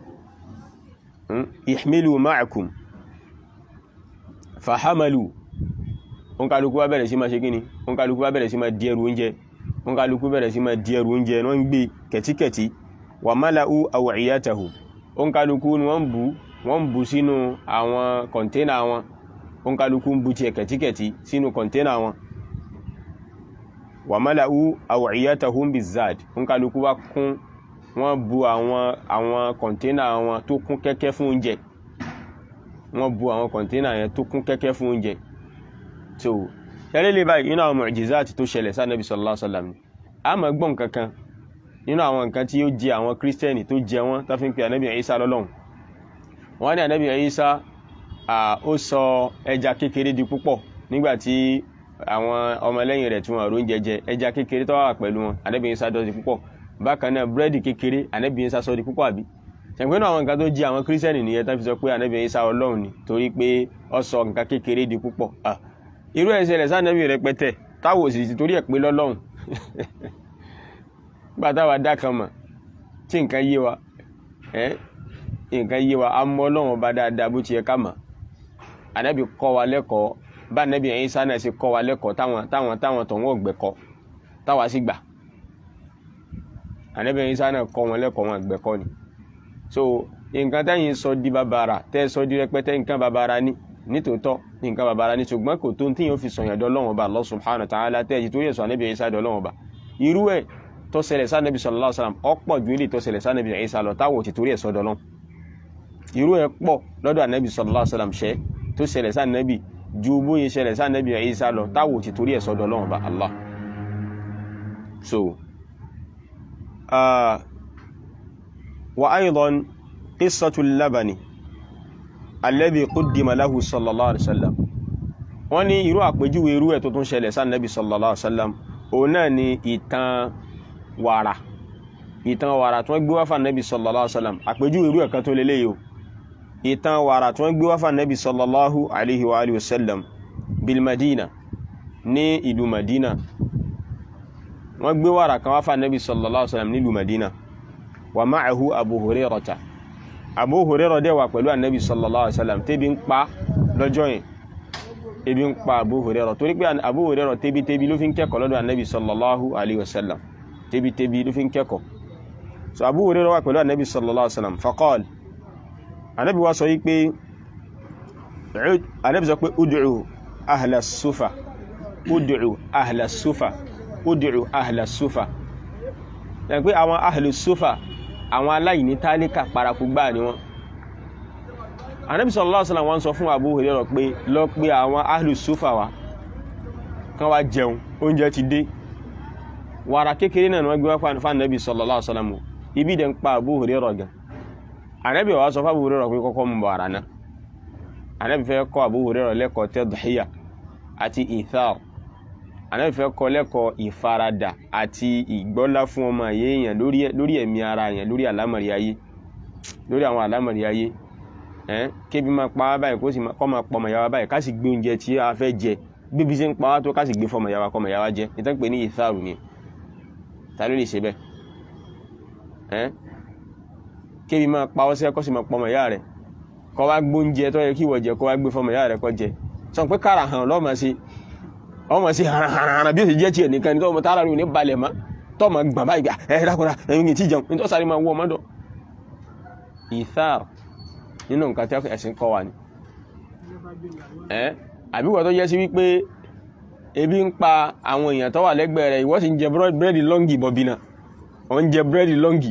ihmilu ma'akum fahamalu nkálukú wá bẹ̀rẹ̀ sí máa ṣe kíni nkálukú wá bẹ̀rẹ̀ sí máa di ẹrù oúnjẹ wọ́n ń gbé kẹ̀tíkẹ̀tí wà málàú aw'iyatahu nkálukú ni wọ́n bù sínú àwọn kọ̀ntẹ́nà wọn nkálukú ń bù tiẹ̀ kẹ̀tíkẹ̀tí sínú kọ̀ntẹ́nà wọn wà málàú aw'iyatahu bizad nkálukú wá kún wọ́n bù àwọn kọ̀ntẹ́nà wọn tó kún kẹ́kẹ́ fún oúnjẹ wọ́n bù àwọn kọ̀ntẹ́nà yẹn tó kún kẹ́kẹ́ fún oúnjẹ so yẹ́lẹ́ lè báyìí nínú àwọn mu'jizati tó ṣẹlẹ̀ sí Ànábì sallallahu alaihi wasallam a máa gbọ́n kankan nínú àwọn nǹkan tí ó jẹ àwọn kírísítẹ́nì tó jẹ wọ́n tó fi ń pe Ànábì Ìsá lọ́lọ́hun wọ́n ní Ànábì Ìsá ó sọ ẹja kékeré di púpọ̀ nígbàtí àwọn ọmọlẹ́yìn rẹ̀ tí wọ́n róúnjẹ jẹ ẹja kékeré tó wà pẹ̀lú wọn Ànábì Ìsá dọ̀ di púpọ̀ bákan náà búrẹ́dì kékeré Ànábì Ìsá sọ di púpọ̀ àbí ṣẹ̀gbẹ́nú àwọn nǹkan tó jẹ àwọn kírísítẹ́nì nìyẹn tán fi sọ pé Ànábì Ìsá Ọlọ́run ni torí pé ó sọ nǹkan kékeré di púpọ̀ irú ẹ̀ ṣẹlẹ̀ sánàbì rẹpẹtẹ táwọn òsì ti torí ẹ̀ pé lọ́lọ́run gbà táwa dá kan mọ̀ tí nǹkan yé wa a mọ̀ Ọlọ́run ọba dáadáa bó ti yẹ ká mọ̀ Ànábì kọ́ wa lẹ́kọ̀ọ́ bá Ànábì Ìsá náà ṣe kọ́ wa lẹ́kọ̀ọ́ táwọn tọ̀wọ́n ọ̀gbẹ̀kọ́ táwa sì gbà Ànábì Ìsá náà kọ́ wọn lẹ́kọ̀ọ́ wọn ọ̀gbẹ̀kọ́ ni so nǹkan tẹ́yìn sọ di bàbàrà tẹ́ sọ di rẹpẹtẹ nǹkan bàbàrà ní nítòótọ́ nǹkan bàbàrà ní ṣùgbọ́n kò tó tí yóò fi sọ̀yàn dọ́lọ́wọ́n ọba Allah subhanahu wa ta'ala tẹ́ẹ̀jì tó yẹ sọ Ànábì Ìsá dọ́lọ́wọ́n ọba irú ẹ̀ tó ṣẹlẹ̀ sánàbì sallallahu alaihi wasallam ọ̀pọ̀ ju ilé tó ṣẹlẹ̀ sánàbì Ìsá lọ táwọn ti torí ẹ̀ sọ dọ́lọ́wọ́n irú ẹ̀ pọ̀ lọ́dọ̀ Ànábì sallallahu alaihi wasallam ṣẹ́ tó ṣẹlẹ̀ sánàbì ju bóyá ṣẹlẹ̀ sánàbì Ìsá lọ táwọn ti torí ẹ̀ sọ dọ́lọ́wọ́n ọba Allah so wa aydan qissatul labani alladhi quddima lahu sallallahu alaihi wasallam wọ́n ní irú àpèjúwe irú ẹ̀ tó tún ṣẹlẹ̀ sí Ànábì sallallahu alaihi wasallam òun náà ni ìtàn wàrà tó gbé wá fún Ànábì sallallahu alaihi wasallam àpèjúwe irú ẹ̀ kan tó lélẹ́yìí o ìtàn wàrà tí wọ́n gbé wá fún Ànábì sallallahu alaihi wa alihi wasallam bil Madina ní ìlú Madina. Wọ́n gbé wàrà kan wá fún Ànábì sallallahu alaihi wasallam ní ìlú Madina. Wa ma'ahu Abu Hurairata. Abu Hurairah dé wà pẹ̀lú Ànábì sallallahu alaihi wasallam tẹ́bi ń pa lọ́jọ́ yẹn. Ebi ń pa Abu Hurairah torí pé Abu Hurairah tẹ́bi ló fi ń kẹ́kọ̀ọ́ lọ́dọ̀ Ànábì sallallahu alaihi wasallam. Tẹ́bi ló fi ń kẹ́kọ̀ọ́. So Abu Hurairah wà pẹ̀lú Ànábì sallallahu alaihi wasallam. Faqal. Ànábì wá sọ yí pé Ànábì sọ pé ud'u ahla sufa. Ud'u ahla sufa. Ud'u ahla sufa. Yẹn pé àwọn ahlu sufa, àwọn aláìní tálíkà paraku gbà ni wọ́n. Ànábì sallallahu alaihi wasallam wọ́n sọ fún Abu Hurairah pé lọ pé àwọn ahlu sufa wá kán wá jẹun, oúnjẹ ti dé. Wàrà kékeré náà wọ́n gbé wá fún Ànábì sallallahu alaihi wasallam. Ibi dẹ̀ ń pa Abu Hurairah gan. Ànábì wá sọ fún Abu Hurairah pé kọ́kọ́ mú wàrà náà. Ànábì fẹ́ kọ́ Abu Hurairah lẹ́kọ̀ọ́ tadhiya àti ithar. Ànábì fẹ́ kọ́ lẹ́kọ̀ọ́ ìfaradà àti ìgbọ́lá fún ọmọ èèyàn lórí ẹ̀mí ara yẹn, lórí àlámọ̀rí ayé, lórí àwọn àlámọ̀rí ayé. Kébi máa pa wá báyìí kó sì kọ́ máa pọ̀ ọmọ ìyá wa báyìí ká sì gbé oúnjẹ tí a fẹ́ jẹ bíbi ṣe ń pa wá tó ká sì gbé fọmọ ìyá wa kọ́ ọmọ ìyá wa jẹ. Ìtàn pé ní ìtharu ni ta ló lè ṣe bẹ́ẹ̀? Kébi máa pa ọ́ sẹ́ kó sì máa pọ̀ ọmọ ìyá rẹ̀ kọ́ wá gbóúnjẹ tó yẹ kí ìwọ jẹ kó wá gbé fọmọ ìyá rẹ̀ kó jẹ. Sọ pé kára hàn lọ́mọ sí ọmọ sí hàràhàrà bí ó sì jẹ́ tiẹ̀ nìkan ní tọ́mọ tára rẹ̀ ò ní balẹ̀ mọ́ tọ́mọ gbọ̀n báyìí gbà dákúnra ẹ̀yìn tí jẹun ní tó sáré máa wọ́ ọmọdọ̀. Ìtharu nínú nǹkan tí ẹ̀sìn kọ́ wa ni. Àbí wọ́n tó jẹ́ sí wípé ebi ń pa àwọn èèyàn tó wà lẹ́gbẹ̀ẹ́ rẹ̀ ìwọ sì ń jẹ búrẹ́dì lọ́ngì bọ̀bìnà wọ́n ń jẹ búrẹ́dì lọ́ngì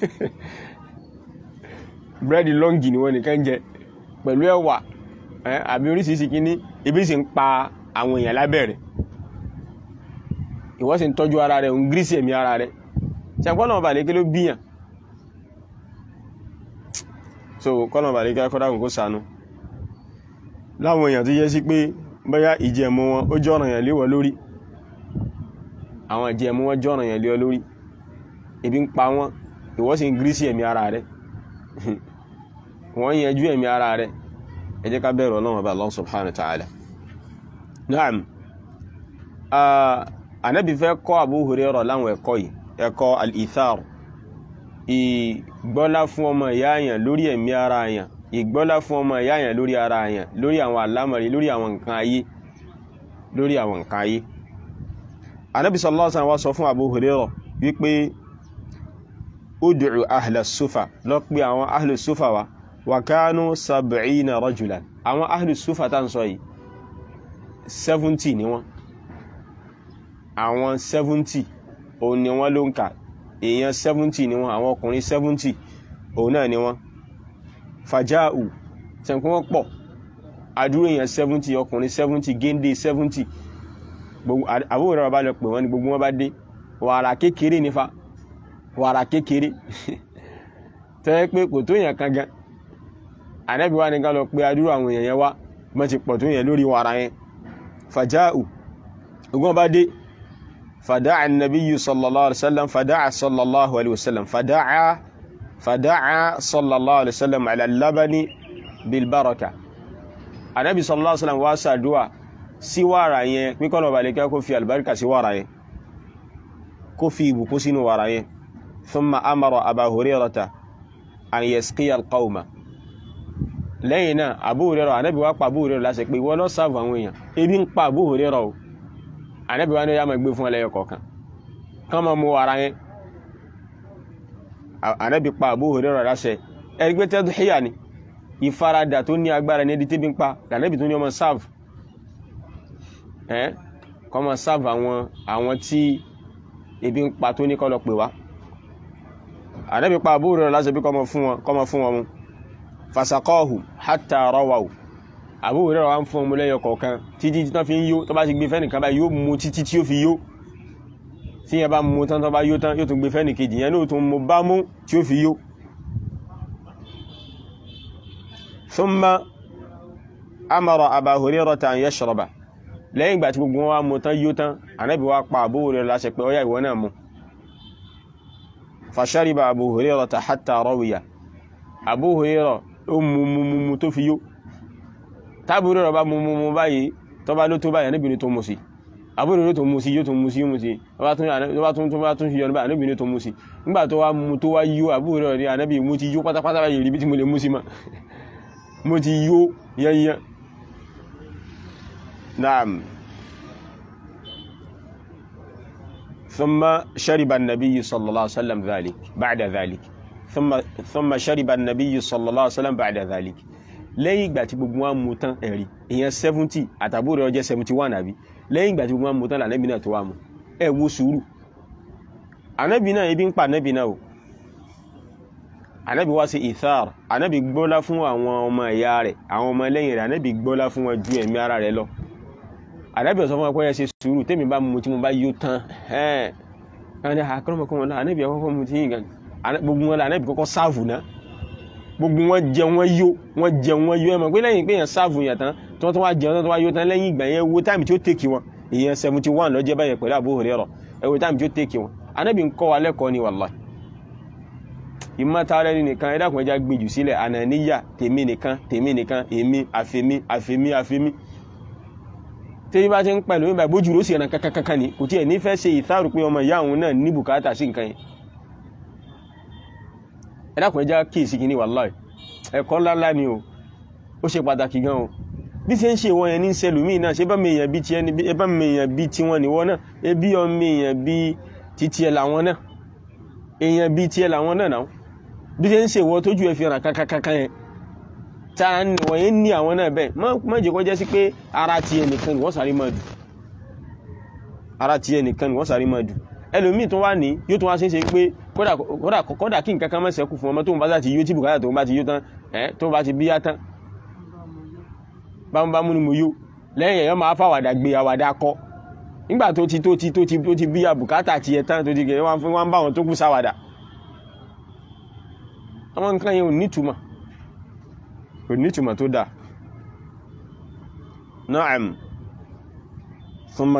búrẹ́dì lọ́ngì ni wọ́n nìkan jẹ pẹ̀lú ẹ̀wà àbí oríṣiríṣi kíní ebi sì ń pa àwọn èèyàn lábẹ́ rẹ̀ ìwọ sì ń tọ́jú ara rẹ̀ ń gírísì ẹ̀mí ara rẹ̀ ṣe àpọ́nà ọba lè kí ló bíyàn. So kọ́nà bàrí kí kọ́dá kò sànú láwọn èèyàn tó yẹ sí pé bóyá ìjẹ̀mú wọn ó jọ́ràn yẹn lé wọ lórí, àwọn ìjẹ̀mú wọn jọ́ràn yẹn lé ọ lórí, ebi ń pa wọn ìwọ sì ń gírísì ẹ̀mí ara rẹ̀ wọ́n yẹjú ẹ̀mí ara rẹ̀. Ẹ jẹ́ ká bẹ̀rù Ọlọ́run Ọba Allah subhanahu wa ta'ala. Naam, Ànábì fẹ́ kọ́ Abu Hurairah láwọn ẹ̀kọ́ yìí, ẹ̀kọ́ al-ithar, ìgbọ́lá fún ọmọ ìyá yẹn lórí ẹ̀mí ara yẹn, ìgbọ́lá fún ọmọ ìyá yẹn lórí ara yẹn, lórí àwọn àlámọ̀rí, lórí àwọn nǹkan ayé, lórí àwọn nǹkan ayé. Ànábì sallallahu alaihi wasallam wá sọ fún Abu Hurairah wípé ud'u ahla sufa, lọ pé àwọn ahlu sufa wa kanu 70 rajulan. Àwọn ahlu sufa tá ń sọ yìí 70 ni wọ́n, àwọn 70 òun ni wọ́n ló ń kà, èèyàn 70 ni wọ́n, àwọn ọkùnrin 70 òun náà ni wọ́n. Faja'u tẹ̀kún wọ́n pọ̀, àdúró èèyàn 70, ọkùnrin 70, géńdé 70. Abu Hurairah bá lọ pè wọ́n ní gbogbo wọn bá dé. Wàrà kékeré nífa, wàrà kékeré tẹ́ pé kò tó èèyàn kan gan. Ànábì wá ní ká lọ pé àdúró àwọn èèyàn yẹn wá mọ́ ti pọ̀ tó yẹn lórí wàrà yẹn. Faja'u ogun bá dé. Fada'a an-nabiyyu sallallahu alaihi wasallam, fada'a sallallahu alaihi wasallam, fada'a sallallahu alaihi wasallam ala al-labani bil baraka. Ànábì sallallahu alaihi wasallam wá ṣàdúà sí wàrà yẹn pé kọ́nà bá lè kó fi albarka sí wàrà yẹn, kó fi ìbùkún sínú wàrà yẹn. Thumma amara Aba Hurairata an yasqiya al-qawma. Lẹ́yìn náà Abu Hurairah, Ànábì wá pa Abu Hurairah láṣẹ pé wọ́n lọ sáàbù àwọn èèyàn, ebi ń pa Abu Hurairah o. Ànábì wá ní ya máa gbé fún ẹlẹ́yọ kọ̀ọ̀kan kán máa mú wàrà yẹn. Ànábì pa Abu Hurairah láṣẹ. Ẹgbẹ́ tadhiya ni ìfaradà tó ní agbára ní ẹdí tí bí ń pa, Ànábì tó ní ọmọ sáàbù kọ́ máa sáàbù àwọn tí ebi ń pa tó ní kọ́ lọ pè wá. Ànábì pa Abu Hurairah láṣẹ bí kọ́ máa fún wọn mú. Fasaqahu hatta rawahu. Abu Hurairah wá ń fún ọmọ lẹ́yọ kọ̀ọ̀kan títí tí wọ́n fi ń yó, tó bá ti gbé fẹ́nìkan bá yóò mú títí tí ó fi yó. Tí yẹn bá mú tán tó bá yó tán yóò tún gbé fẹ́nìkejì yẹn náà tún mú bá mú tí ó fi yó. Thumma amara Aba Hurairata an yashraba. Lẹ́yìn ìgbà tí gbogbo wọn wá mú tán yó tán, Ànábì wá pa Abu Hurairah láṣẹ pé ó yá ìwọ náà mú. Fashariba Abu Hurairata hatta rawiya. Abu Hurairah ó mu tó fi yó tábúrò rẹ̀ bá mu báyìí tó bá ló tó báyìí Ànábì ní tó mu sí àbúrò rẹ̀ tó mu sí yó tó mu sí tó bá tún yọ ní báyìí Ànábì ní tó mu sí nígbà tó wá mu tó wá yó àbúrò rẹ̀ Ànábì mu ti yó pátápátá báyìí rí bí tí mo lè mu sí ma mo ti yó yẹnyẹn. Naam. ثم شرب النبي صلى الله عليه وسلم ذلك بعد ذلك ثم شرب النبي صلى الله عليه وسلم بعد ذلك lẹ́yìn ìgbà tí gbogbo wọn mú tán ẹ̀rí èèyàn 70 àtàbúrò rẹ̀ jẹ́ 71 àbí lẹ́yìn ìgbà tí gbogbo wọn mú tán l'Ànábì náà tó wá mú ẹ wo sùúrù Ànábì náà ebi ń pa Ànábì náà o Ànábì wá sí ìthar Ànábì gbọ́lá fún àwọn ọmọ ìyá rẹ̀ àwọn ọmọ lẹ́yìn rẹ̀ Ànábì gbọ́lá fún wọn ju ẹ̀mí ara rẹ̀ lọ Ànábì sọ fún wọn pé ẹ ṣe sùúrù tèmi bá mu tí mo bá yó tán ẹni àkọ́rọ́mọkọ́ wọn náà Ànábì ọkọ́ mu tí yìí gbogbo wọn Ànábì kọ́kọ́ sáàfù náà gbogbo wọn jẹ wọn yó ẹmọ pé lẹ́yìn pé èèyàn sáàfù yàn tán tí wọ́n tó wá jẹun tó wá yó tán lẹ́yìn ìgbà yẹn wo táìmì tí ó tèkì wọn èèyàn 71 lọ́jẹ́ báyẹn pẹ̀lú Abu Hurairah ẹ wo táìmì tí ó tèkì wọn Ànábì ń kọ́ wa lẹ́kọ̀ọ́ ni wallahi ìmọ̀tara ẹni nìkan ẹ̀dàkùn ẹja gbèjù sílẹ̀ ànàníyà tèmi nìkan èmi àfẹ́mí tí bá ti ń pẹ̀lú ìgbà bójú ló sì ẹ̀nà kankan ní kò tí ẹ̀ ní fẹ́ ṣe ìtàrù pé ọmọ ìyá òun náà ní bùkátà sí nǹkan yẹn ẹ̀dàkùn ẹja kíyèsí kìíní wallahi ẹ̀kọ́ ńláńlá ni o ó ṣe pàtàkì gan o bí ṣe ń ṣe wọ́n yẹn ní sẹlùmí náà ṣe bá mi èèyàn bí ti ẹni ẹbá mi èèyàn bí ti wọn níwọ́ náà ẹbí ọmọ èèyàn bí ti tiẹ̀ làwọn náà èèyàn bí tiẹ̀ làwọn náà náà bí ṣe ń ṣe wọ́n tójú ẹ̀ fi ràn kankan yẹn ta ni wọ́n yẹn ní àwọn náà bẹ́ẹ̀ má jẹ́ kó jẹ́ sí pé ara ti ẹnìkan ni wọ́n sáré máa dù ara ti ẹnìkan ni wọ́n sáré máa dù ẹlòmíì tó wá ní yóò tó wá ṣe é ṣe pé kódà kí nǹkan kan má ṣẹ́kù fún ọmọ tó ń bá ti yó tí bùkátà tó ń bá ti yó tán tó bá ti bíyá tán bámúbámú ni mo yó lẹ́yìn ẹ̀yọ́ máa fàwàdà gbé àwàdà kọ́ nígbà tó ti bíyá bùkátà ti ẹ̀ tán tó ti gẹ̀ẹ́ wọ́n bá wọn tó kú sáwàdà àwọn nǹkan yẹn ò nítumọ̀ tó dáa. Na'am. ثم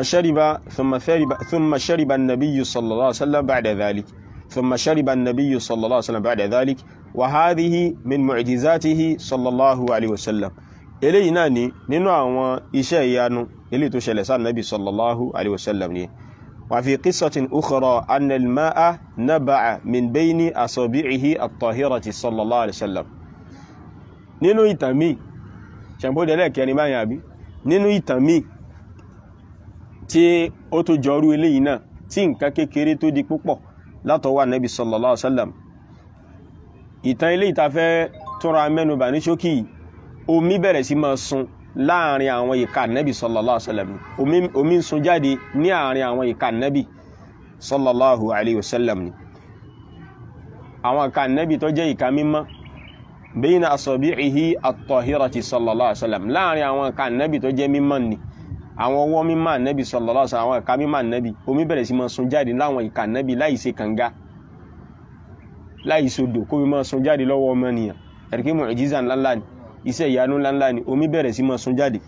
شرب النبي صلى الله عليه وسلم بعد ذلك ثم شرب النبي صلى الله عليه وسلم بعد ذلك وهذه من معجزاته صلى الله عليه وسلم eléyìí náà ni nínú àwọn iṣẹ́ ìyanu eléyìí tó ṣẹlẹ̀ sí Ànábì sallallahu alaihi wasallam ni وفي قصة أخرى أن الماء نبع من بين أصابعه الطاهرة صلى الله عليه وسلم nínú ìtàn míì ṣàmbódẹ̀lẹ̀ kẹrin báyìí àbí nínú ìtàn míì tí ó tó jọrú eléyìí náà tí nǹkan kékeré tó di púpọ̀ látọwọ́ Ànábì sallallahu alaihi wasallam ìtàn eléyìí tá fẹ́ túnra mẹ́nubà ní ṣókí omi bẹ̀rẹ̀ sí máa sun láàrin àwọn ìka Ànábì sallallahu alaihi wasallam omi ń sun jáde ní àárín àwọn ìka Ànábì sallallahu alaihi wasallam ni àwọn ìka Ànábì tó jẹ́ ìka mímọ́ bayna asabi'ihi at-tahirati sallallahu alaihi wasallam láàrin àwọn ìka Ànábì tó jẹ́ mímọ́ ni àwọn ọwọ́ mímọ́ Ànábì sallallahu alaihi wasallam àwọn ìka mímọ́ Ànábì omi bẹ̀rẹ̀ sí máa sun jáde láwọn ìka Ànábì láì ṣe kànga láì sódò kó mi máa sun jáde lọ́wọ́ ọmọ ènìyàn ẹ̀rìkí mu'jiza ńláńlá ni iṣẹ́ ìyanu ńláńlá ni omi bẹ̀rẹ̀ sí máa sun jáde.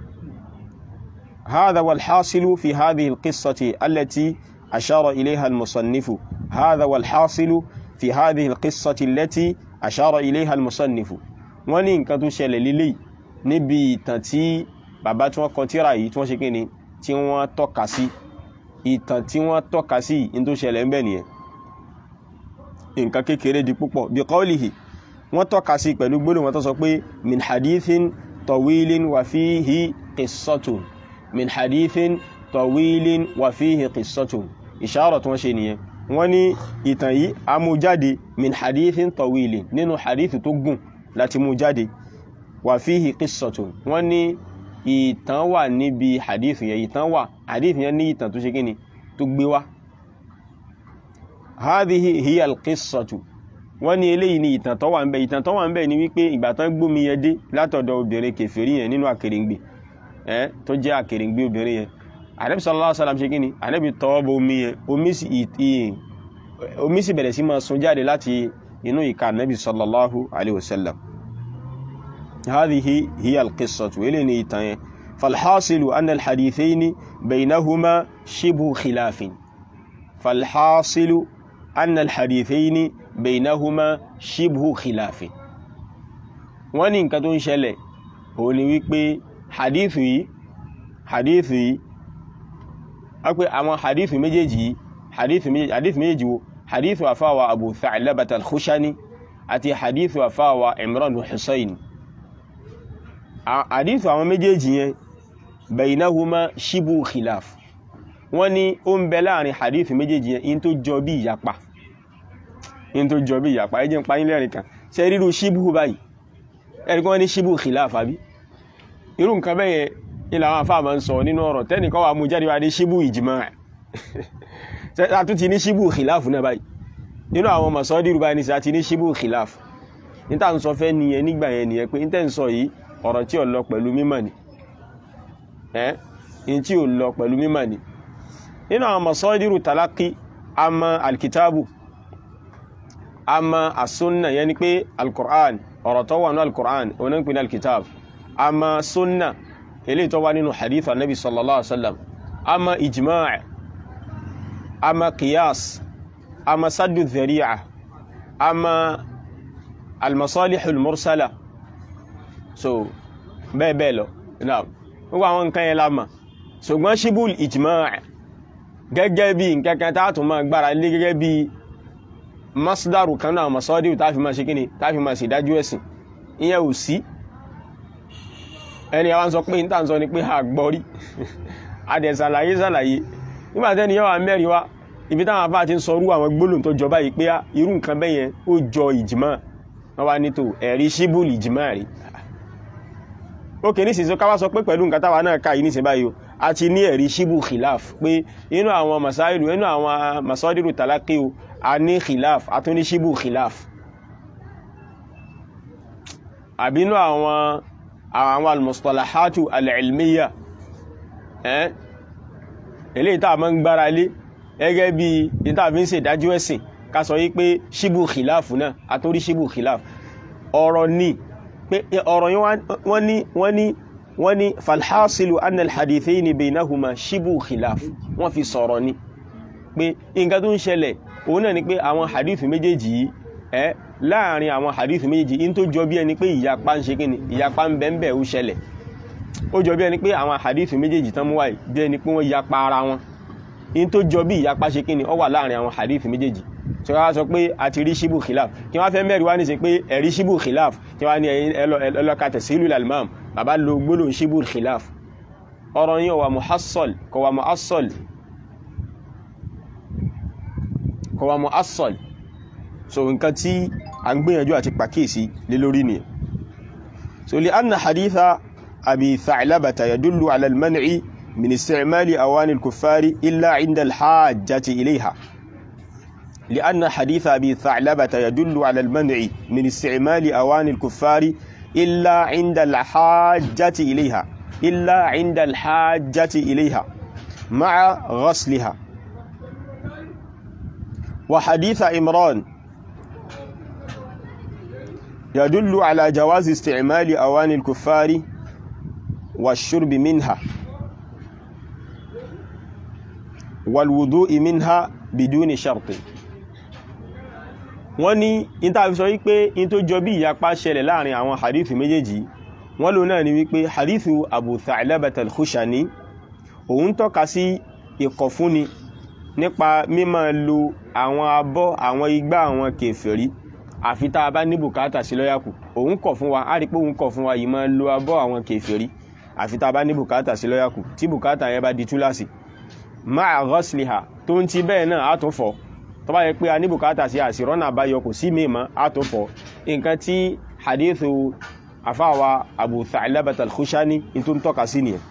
هذا والحاصل في هذه القصة التي أشار إليها المصنف هذا والحاصل في هذه القصة التي أشار إليها المصنف wọ́n ní nǹkan tó ṣẹlẹ̀ lílé níbi ìtàn tí bàbá tí wọ́n kọ tírà yìí tí wọ́n ṣe kíni tí wọ́n tọ́ka sí ìtàn tí wọ́n tọ́ka sí in tó ṣẹlẹ̀ ń bẹ nìyẹn nǹkan kékeré di púpọ̀ bí qawlihi wọ́n tọ́ka sí pẹ̀lú gbólóhùn wọn tó sọ pé min hadithin tawilin wa fihi qissatun min hadithin tawilin wa fihi qissatun ìṣàrọ̀ tí wọ́n ṣe nìyẹn wọ́n ní ìtàn yìí a mú jáde min hadithin tawilin nínú hadith tó gùn láti mú jáde wa fihi qissatun wọ́n ní ìtàn wà níbi hadith yẹn ìtàn wà hadith yẹn ní ìtàn tó ṣe kíni tó gbé wá hadhihi hiya al-qissatu wọ́n ní eléyìí ní ìtàn tó wà ń bẹ ní wípé ìgbà tán gbómi yẹn dé látọ̀dọ̀ obìnrin kèfèrí yẹn nínú àkèrèǹgbè tó jẹ́ àkèrèǹgbè obìnrin yẹn Ànábì sallallahu alaihi wasallam ṣe kíni Ànábì tọwọ́ bọ omi yẹn omi sì bẹ̀rẹ̀ sí máa sun jáde láti inú ìka Ànábì sallallahu alaihi wasallam هذه هي القصة ولين تاين فالحاصل أن الحديثين بينهما شبه خلاف wọ́n ní nǹkan tó ń ṣẹlẹ̀ òun ni wípé hadithu yìí wọ́n pé àwọn hadithu méjèèjì wo hadithu àfáwà Abu Tha'labah al-Khushani àti hadithu àfáwà Imran bin Husayn. Hadithu àwọn méjèèjì yẹn baynahuma shibu khilaf, wọ́n ní ó ń bẹ láàrin hadithu méjèèjì yẹn in tó jọ bí ìyapa, ẹ jẹ́ ń pa yín lẹ́rìn kan ṣe ríru shibu báyìí ẹ̀rí kan ní shibu khilaf àbí irú nǹkan bẹ́yẹn ilẹ̀ àwọn afá máa ń sọ nínú ọ̀rọ̀ tẹ́nìkan wà mú jáde wá ní shibu ijma' àtún ti ní shibu khilaf náà báyìí nínú àwọn masadiru báyìí ní sàti ní shibu khilaf ní tàà ń sọ fẹ́ nìyẹn nígbà yẹn nìyẹn pé ní tẹ́ ń sọ yìí ọ̀rọ̀ tí ò lọ pẹ̀lú mímọ̀ ni tí ò lọ pẹ̀lú mímọ̀ ni. nínú àwọn masadiru talaqi ama alkitabu ama as-sunna yẹn ni pé alkur'an ọ̀rọ̀ tó wà ní alkur'an òun ń pè ní alkitab, ama sunna eléyìí tó wà nínú hadith anabi sallallahu alaihi wasallam, ama ijma' ama qiyas ama saddu dhari'a ama almasalihul mursala, so bẹ́ẹ̀ bẹ́ẹ̀ lọ náà gbogbo àwọn nǹkan yẹn lámà. ṣùgbọ́n shibul ijma' gẹ́gẹ́ bí nǹkan kan tá tún máa gbára lé gẹ́gẹ́ bí masdaru kan náà masadiru tá fi máa ṣe kíni tá fi máa ṣe dájú ẹ̀sìn, ìyẹn ò sí. ẹni àwọn sọ pé níta ń sọ ni pé àgbọ́rí adẹ̀ ṣàlàyé nígbàtẹ́ni yọ́ wà mẹ́rin wá ibi táwọn afá ti ń sọ rú àwọn gbólóhùn tó jọba yìí pé irú nǹkan bẹ́yẹn ó jọ ìjìmá, wọ́n wá nítò ẹ̀rí ṣíbùl ìjìmá rí. ó kè ní sísọ káwá sọ pé pẹ̀lú nǹkan táwa náà ká yìí nísìn báyìí a ti ní ẹ̀rí ṣíbù khilaf pé inú àwọn masáìlú inú àwọn masadiru talaqi o a ní khilaf a tún ní ṣíbù khilaf, àbínú àwọn al-mustalahatu al-ilmiya eléyìí tá a máa ń gbára lé gẹ́gẹ́ bí ìta fi ń ṣe ìdájú ẹ̀sìn ká sọ yí pé ṣíbù khilaf náà àtórí ṣíbù khilaf ọ̀rọ̀ ní pé ọ̀rọ̀ yí wọ́n ní falhasilu annal hadithayni baynahuma ṣíbù khilaf, wọ́n fi sọ̀rọ̀ ní pé nǹkan tó ń ṣẹlẹ̀ òun náà ni pé àwọn hadith méjèèjì yìí láàrin àwọn hadith méjèèjì in tó jọ bí ẹni pé ìyapa ń ṣe kíni ìyapa ń bẹ́ẹ̀ ó ṣẹlẹ̀, ó jọ bí ẹni pé àwọn hadith méjèèjì tán mú wáyé bí ẹni pé wọ́n yapa ara wọn, in tó jọ bí ìyapa ṣe kíni ó wà láàrin àwọn hadith méjèèjì. so wá sọ pé a ti rí ṣíbù khilaf kí wọ́n fẹ́ mẹ́rin wá ní sí pé ẹ̀rí ṣíbù khilaf kí wọ́n ní ẹlọ́ka tafsilul almam bàbá lo gbólóhùn ṣíbù khilaf, ọ̀rọ̀ yìí wà muhassal kò wà mu'assal so nǹkan tí a ń gbìyànjú àti pàkíyèsí lé lórí ni. so li anna haditha abi Tha'labata yadullu ala al-man'i min isti'mali awani al-kuffari illa 'inda al-hajjati ilayha. li anna haditha abi Tha'labata yadullu ala al-man'i min isti'mali awani al-kuffari illa 'inda al-hajjati ilayha ma'a ghasliha. wa haditha Imran يدل على جواز استعمال أواني الكفار والشرب منها والوضوء منها بدون شرط. wọ́n ní ìta fi sọ wípé in tó jọ bí ìyapa ṣẹlẹ̀ láàrin àwọn hadithu méjèèjì wọ́n lò náà ni wípé hadithu Abu Tha'labah al-Khushani òun tọ́ka sí ìkọ̀fúnni nípa mímọ̀ lo àwọn abọ́ àwọn igbá àwọn kèfèrí àfi tá a bá ní bùkátà sí lọ́yàkù. òun kọ̀ fún wa a rí pé òun kọ̀ fún wa yìí máa lo abọ́ àwọn kèfèrí àfi tá a bá ní bùkátà sí lọ́yàkù tí bùkátà yẹn bá di túláàsì ma'a ghasliha tó ń ti bẹ́ẹ̀ náà á tó fọ̀ tó bá yẹ pé a ní bùkátà sí àsìrọ́nà àbáyọ kò sí mímọ́ á tó fọ̀. nǹkan tí hadithu afáwa Abu Tha'labah al-Khushani in tó ń tọ́ka sí nìyẹn.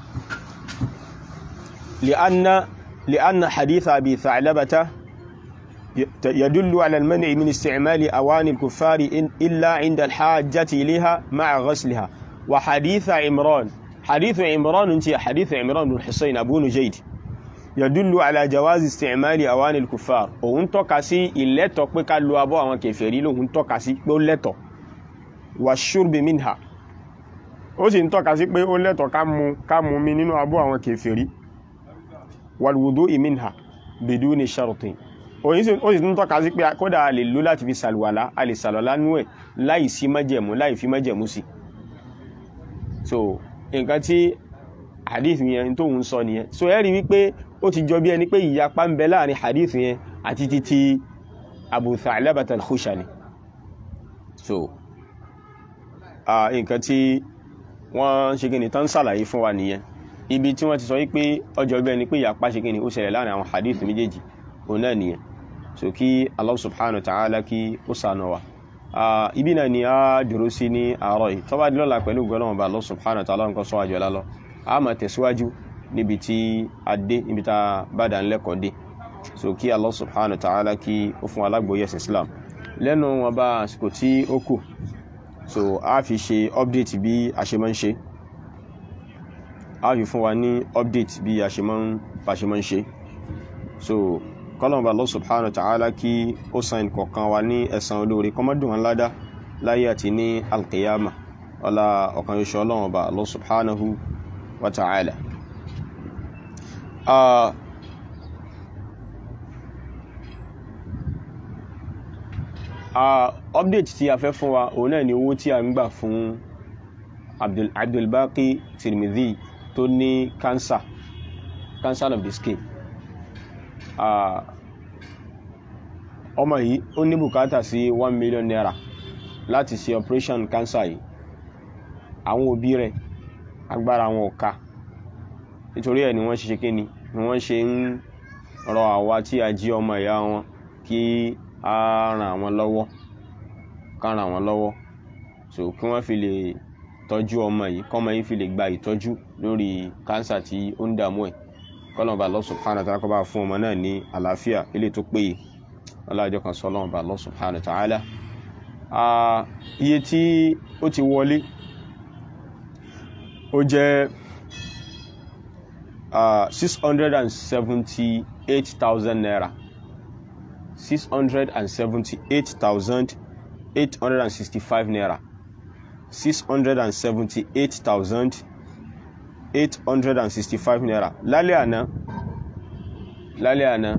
li'anna haditha Abi Tha'labah يدل على المنع من استعمال أواني الكفار إلا عند الحاجة إليها مع غسلها. وحديث عمران انت حديث عمران بن حسين أبو نجيد يدل على جواز استعمال أواني الكفار وهم توكاسي إلا توكبك اللوابو أوان كفري لهم توكاسي بولتو والشرب منها وزين توكاسي بولتو كامو منينو أبو أوان كفري والوضوء منها بدون شرط ó sì tún tọ́ka sí pé kódà a lè lò láti fi sàlùwàlá a lè sàlùwàlá nú ẹ̀ láì sí májẹ̀mú láì fi májẹ̀mú sí. So nǹkan tí hadith yẹn tó ń sọ nìyẹn. So ẹ rí wípé ó ti jọ bí ẹni pé ìyapa ń bẹ láàrin hadith yẹn àti títí Abu Tha'labah al-Khushani. So nǹkan tí wọ́n ṣe kí ni tán ṣàlàyé fún wa nìyẹn. Ibi tí wọ́n ti sọ wípé ọjọ́ bí ẹni pé ìyapa ṣe kí ni ó ṣẹlẹ̀ láàrin àwọn hadith méjèèjì òun náà nìyẹn. So kí Allah subhanahu wa ta'ala kí ó ṣàánú wa. Ibi náà ni a dúró sí ní àárọ̀ yìí tó bá di lọ́la pẹ̀lú gbọ́dọ̀ bá Allah subhanahu wa ta'ala nǹkan sọ àjọ lálọ́ a máa tẹ̀síwájú níbi tí a dé níbi tá a bá dà ń lẹ́kọ̀ọ́ dé. So kí Allah subhanahu wa ta'ala kí ó fún alágbóyè ẹ̀sìn Islam lẹ́nu wọn bá àsìkò tí ó kù. So a fi ṣe update bí a ṣe máa ń ṣe a fi fún wa ní update bí a ṣe máa ń ṣe. So kọ́lọ̀mù Allah subhanahu wa ta'ala kí ó san kọ̀ọ̀kan wa ní ẹ̀san olóore kọ́mọ́dún wọn ládá láyé àti ní alqiyama ọlá ọ̀kan yóò ṣe ọlọ́run ọba Allah subhanahu wa ta'ala. Update tí a fẹ́ fún wa òun náà ni owó tí a ń gbà fún Abdulbaqi Tirmidhi tó ní cancer of the skin. Ọmọ yìí ó ní bùkátà sí 1 million naira láti ṣe operation cancer yìí. Àwọn òbí rẹ̀ agbára wọn ò ká nítorí ẹ̀ ni wọ́n ṣe kíni ni wọ́n ṣe ń rọ àwa tí a jí ọmọ ìyá wọn kí a ràn wọ́n lọ́wọ́ so kí wọ́n fi lè tọ́jú ọmọ yìí kọ́mọ yìí fi lè gba ìtọ́jú lórí cancer tí ó ń dààmú ẹ̀. kọ́lọ́mọba Allah subhanahu wa ta'ala kó bá fún ọmọ náà ní àlàáfíà ilé tó péye ọlọ́jọ́ kan sọ ọlọ́mọba Allah subhanahu wa ta'ala. Iye tí ó ti wọlé ó jẹ́ 678,000 naira 678,865 naira 678,865 naira lálẹ́ àná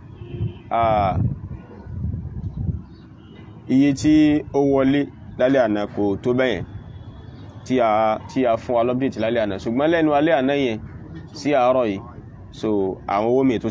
iye tí ó wọlé lálẹ́ àná kò tó bẹ́yẹn tí a fún wa update lálẹ́ àná ṣùgbọ́n lẹ́nu alẹ́ àná yẹn sí àárọ̀ yìí so àwọn owó mi tó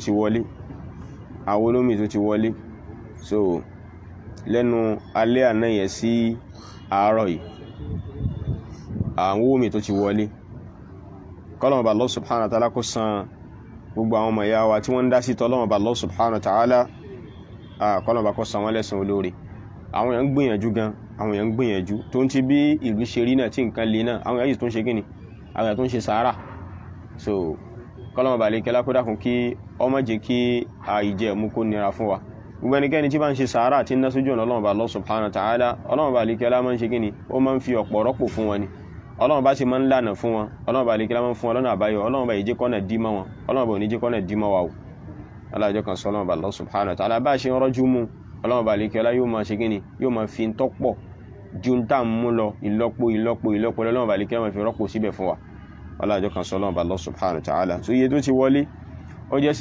ti wọlé so lẹ́nu alẹ́ àná yẹn sí àárọ̀ yìí àwọn owó mi tó ti wọlé. kọ́lọ́mọba Allah subhanahu wa ta'ala kó san gbogbo àwọn ọmọ ìyá wa tí wọ́n ń dá sí tọ́lọ́mọba Allah subhanahu wa ta'ala kọ́lọ́mọba kó san wọ́n lẹ́san olóore. àwọn èèyàn ń gbìyànjú tó ń ti bí ìlú ṣe rí náà tí nǹkan le náà àwọn èèyàn yìí tó ń ṣe kíni àwọn èèyàn tó ń ṣe sàárà. So kọ́lọ́mọba lè kẹ́lá kó dákun kí ọmọ jẹ́ kí ìjẹ mú kó nira fún wa. gbogbo ẹnikẹ́ni tí bá ń ṣe sàárà tí ń ná sójú ọ̀nà ọlọ́mọba Allah subhanahu wa ta'ala ọlọ́mọba lè kẹ́lá máa ń ṣe kíni ó máa ń fi ọ̀pọ̀ rọ́pò fún wọn ni. ọlọ́mọba sì máa ń lànà fún wọn ọlọ́mọba lè kẹ́lá máa ń fún wọn lọ́nà àbáyọ ọlọ́mọba yìí jẹ́ kọ́nà dí mọ́ wọn ọlọ́mọba ò ní jẹ́ kọ́nà dí mọ́ wa o. alájọ kan sọ ọlọ́mọba Allah subhanahu wa ta'ala bá a ṣe ń rọ́jú mú ọlọ́mọba lè kẹ́lá yóò máa ṣe kíni yóò máa fi tọ́pọ̀ ju ń tà mú lọ ìlọ́po ọlọ́mọba lè kẹ́lá máa fi rọ́pò síbẹ̀ fún wa. alájọ kan sọ ọlọ́mọba Allah subhanahu wa ta'ala. So iye tó ti wọlé ó jẹ́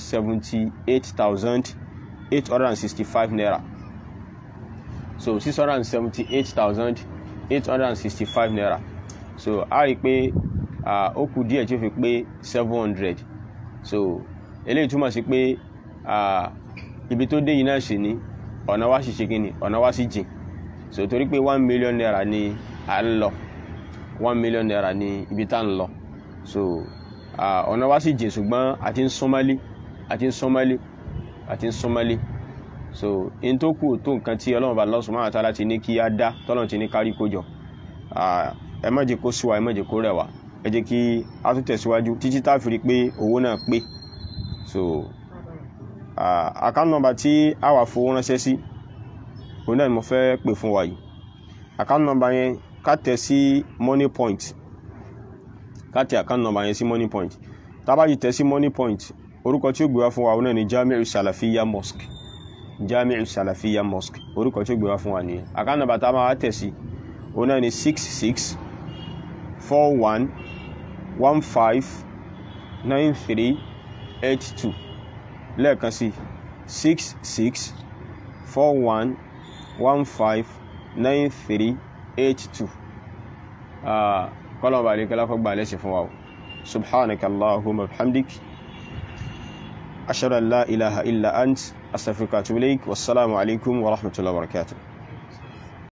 678,865 naira. So 678,865 naira. So a rí pé ó kù díẹ̀ tí ó fi pé 700. So eléyìí túmọ̀ sí pé ibi tó dé yìí náà sì ní ọ̀nà wá sì ṣe kí ni ọ̀nà wá sì jìn. So torí pé 1 million naira ni à ń lọ 1 million naira ni ibi tá ń lọ. So ọ̀nà wá sì jìn ṣùgbọ́n àti ń súnmọ́lé. So in tó kù tó nǹkan tí Ọlọ́run bá Allah subhanahu wa ta'ala ti ní kí á dá tọ́lọ́run ti ní kárí kójọ. Ẹ má jẹ́ kó sú wa ẹ má jẹ́ kó rẹ̀ wá ẹ jẹ́ kí a tún tẹ̀síwájú títí tá fi rí pé owó náà pé. So account number tí a wà fowó ránṣẹ́ sí òun náà ni mo fẹ́ pè fún wa yìí. Account number yẹn ká tẹ̀ sí Money Point ká tẹ̀ account number yẹn sí Money Point. Tá bá ti tẹ̀ sí Money Point orúkọ tí ó gbé wá fún wa òun náà ni Jami'u Salafiyya Mosque orúkọ tí ó gbé wá fún wa nìyẹn. Account number tá máa tẹ̀ sí òun náà ni 6641159382 lẹ́ẹ̀kan sí 6641159382 kọ́lọ̀ bá lè kọ́lá kọ́ gbà lẹ́sìn fún wa subhanaka allahumma bihamdik ashhadu an la ilaha illa ant astaghfiruka wa atubu ilaik wassalamu alaikum wa rahmatullahi wa barakatuh.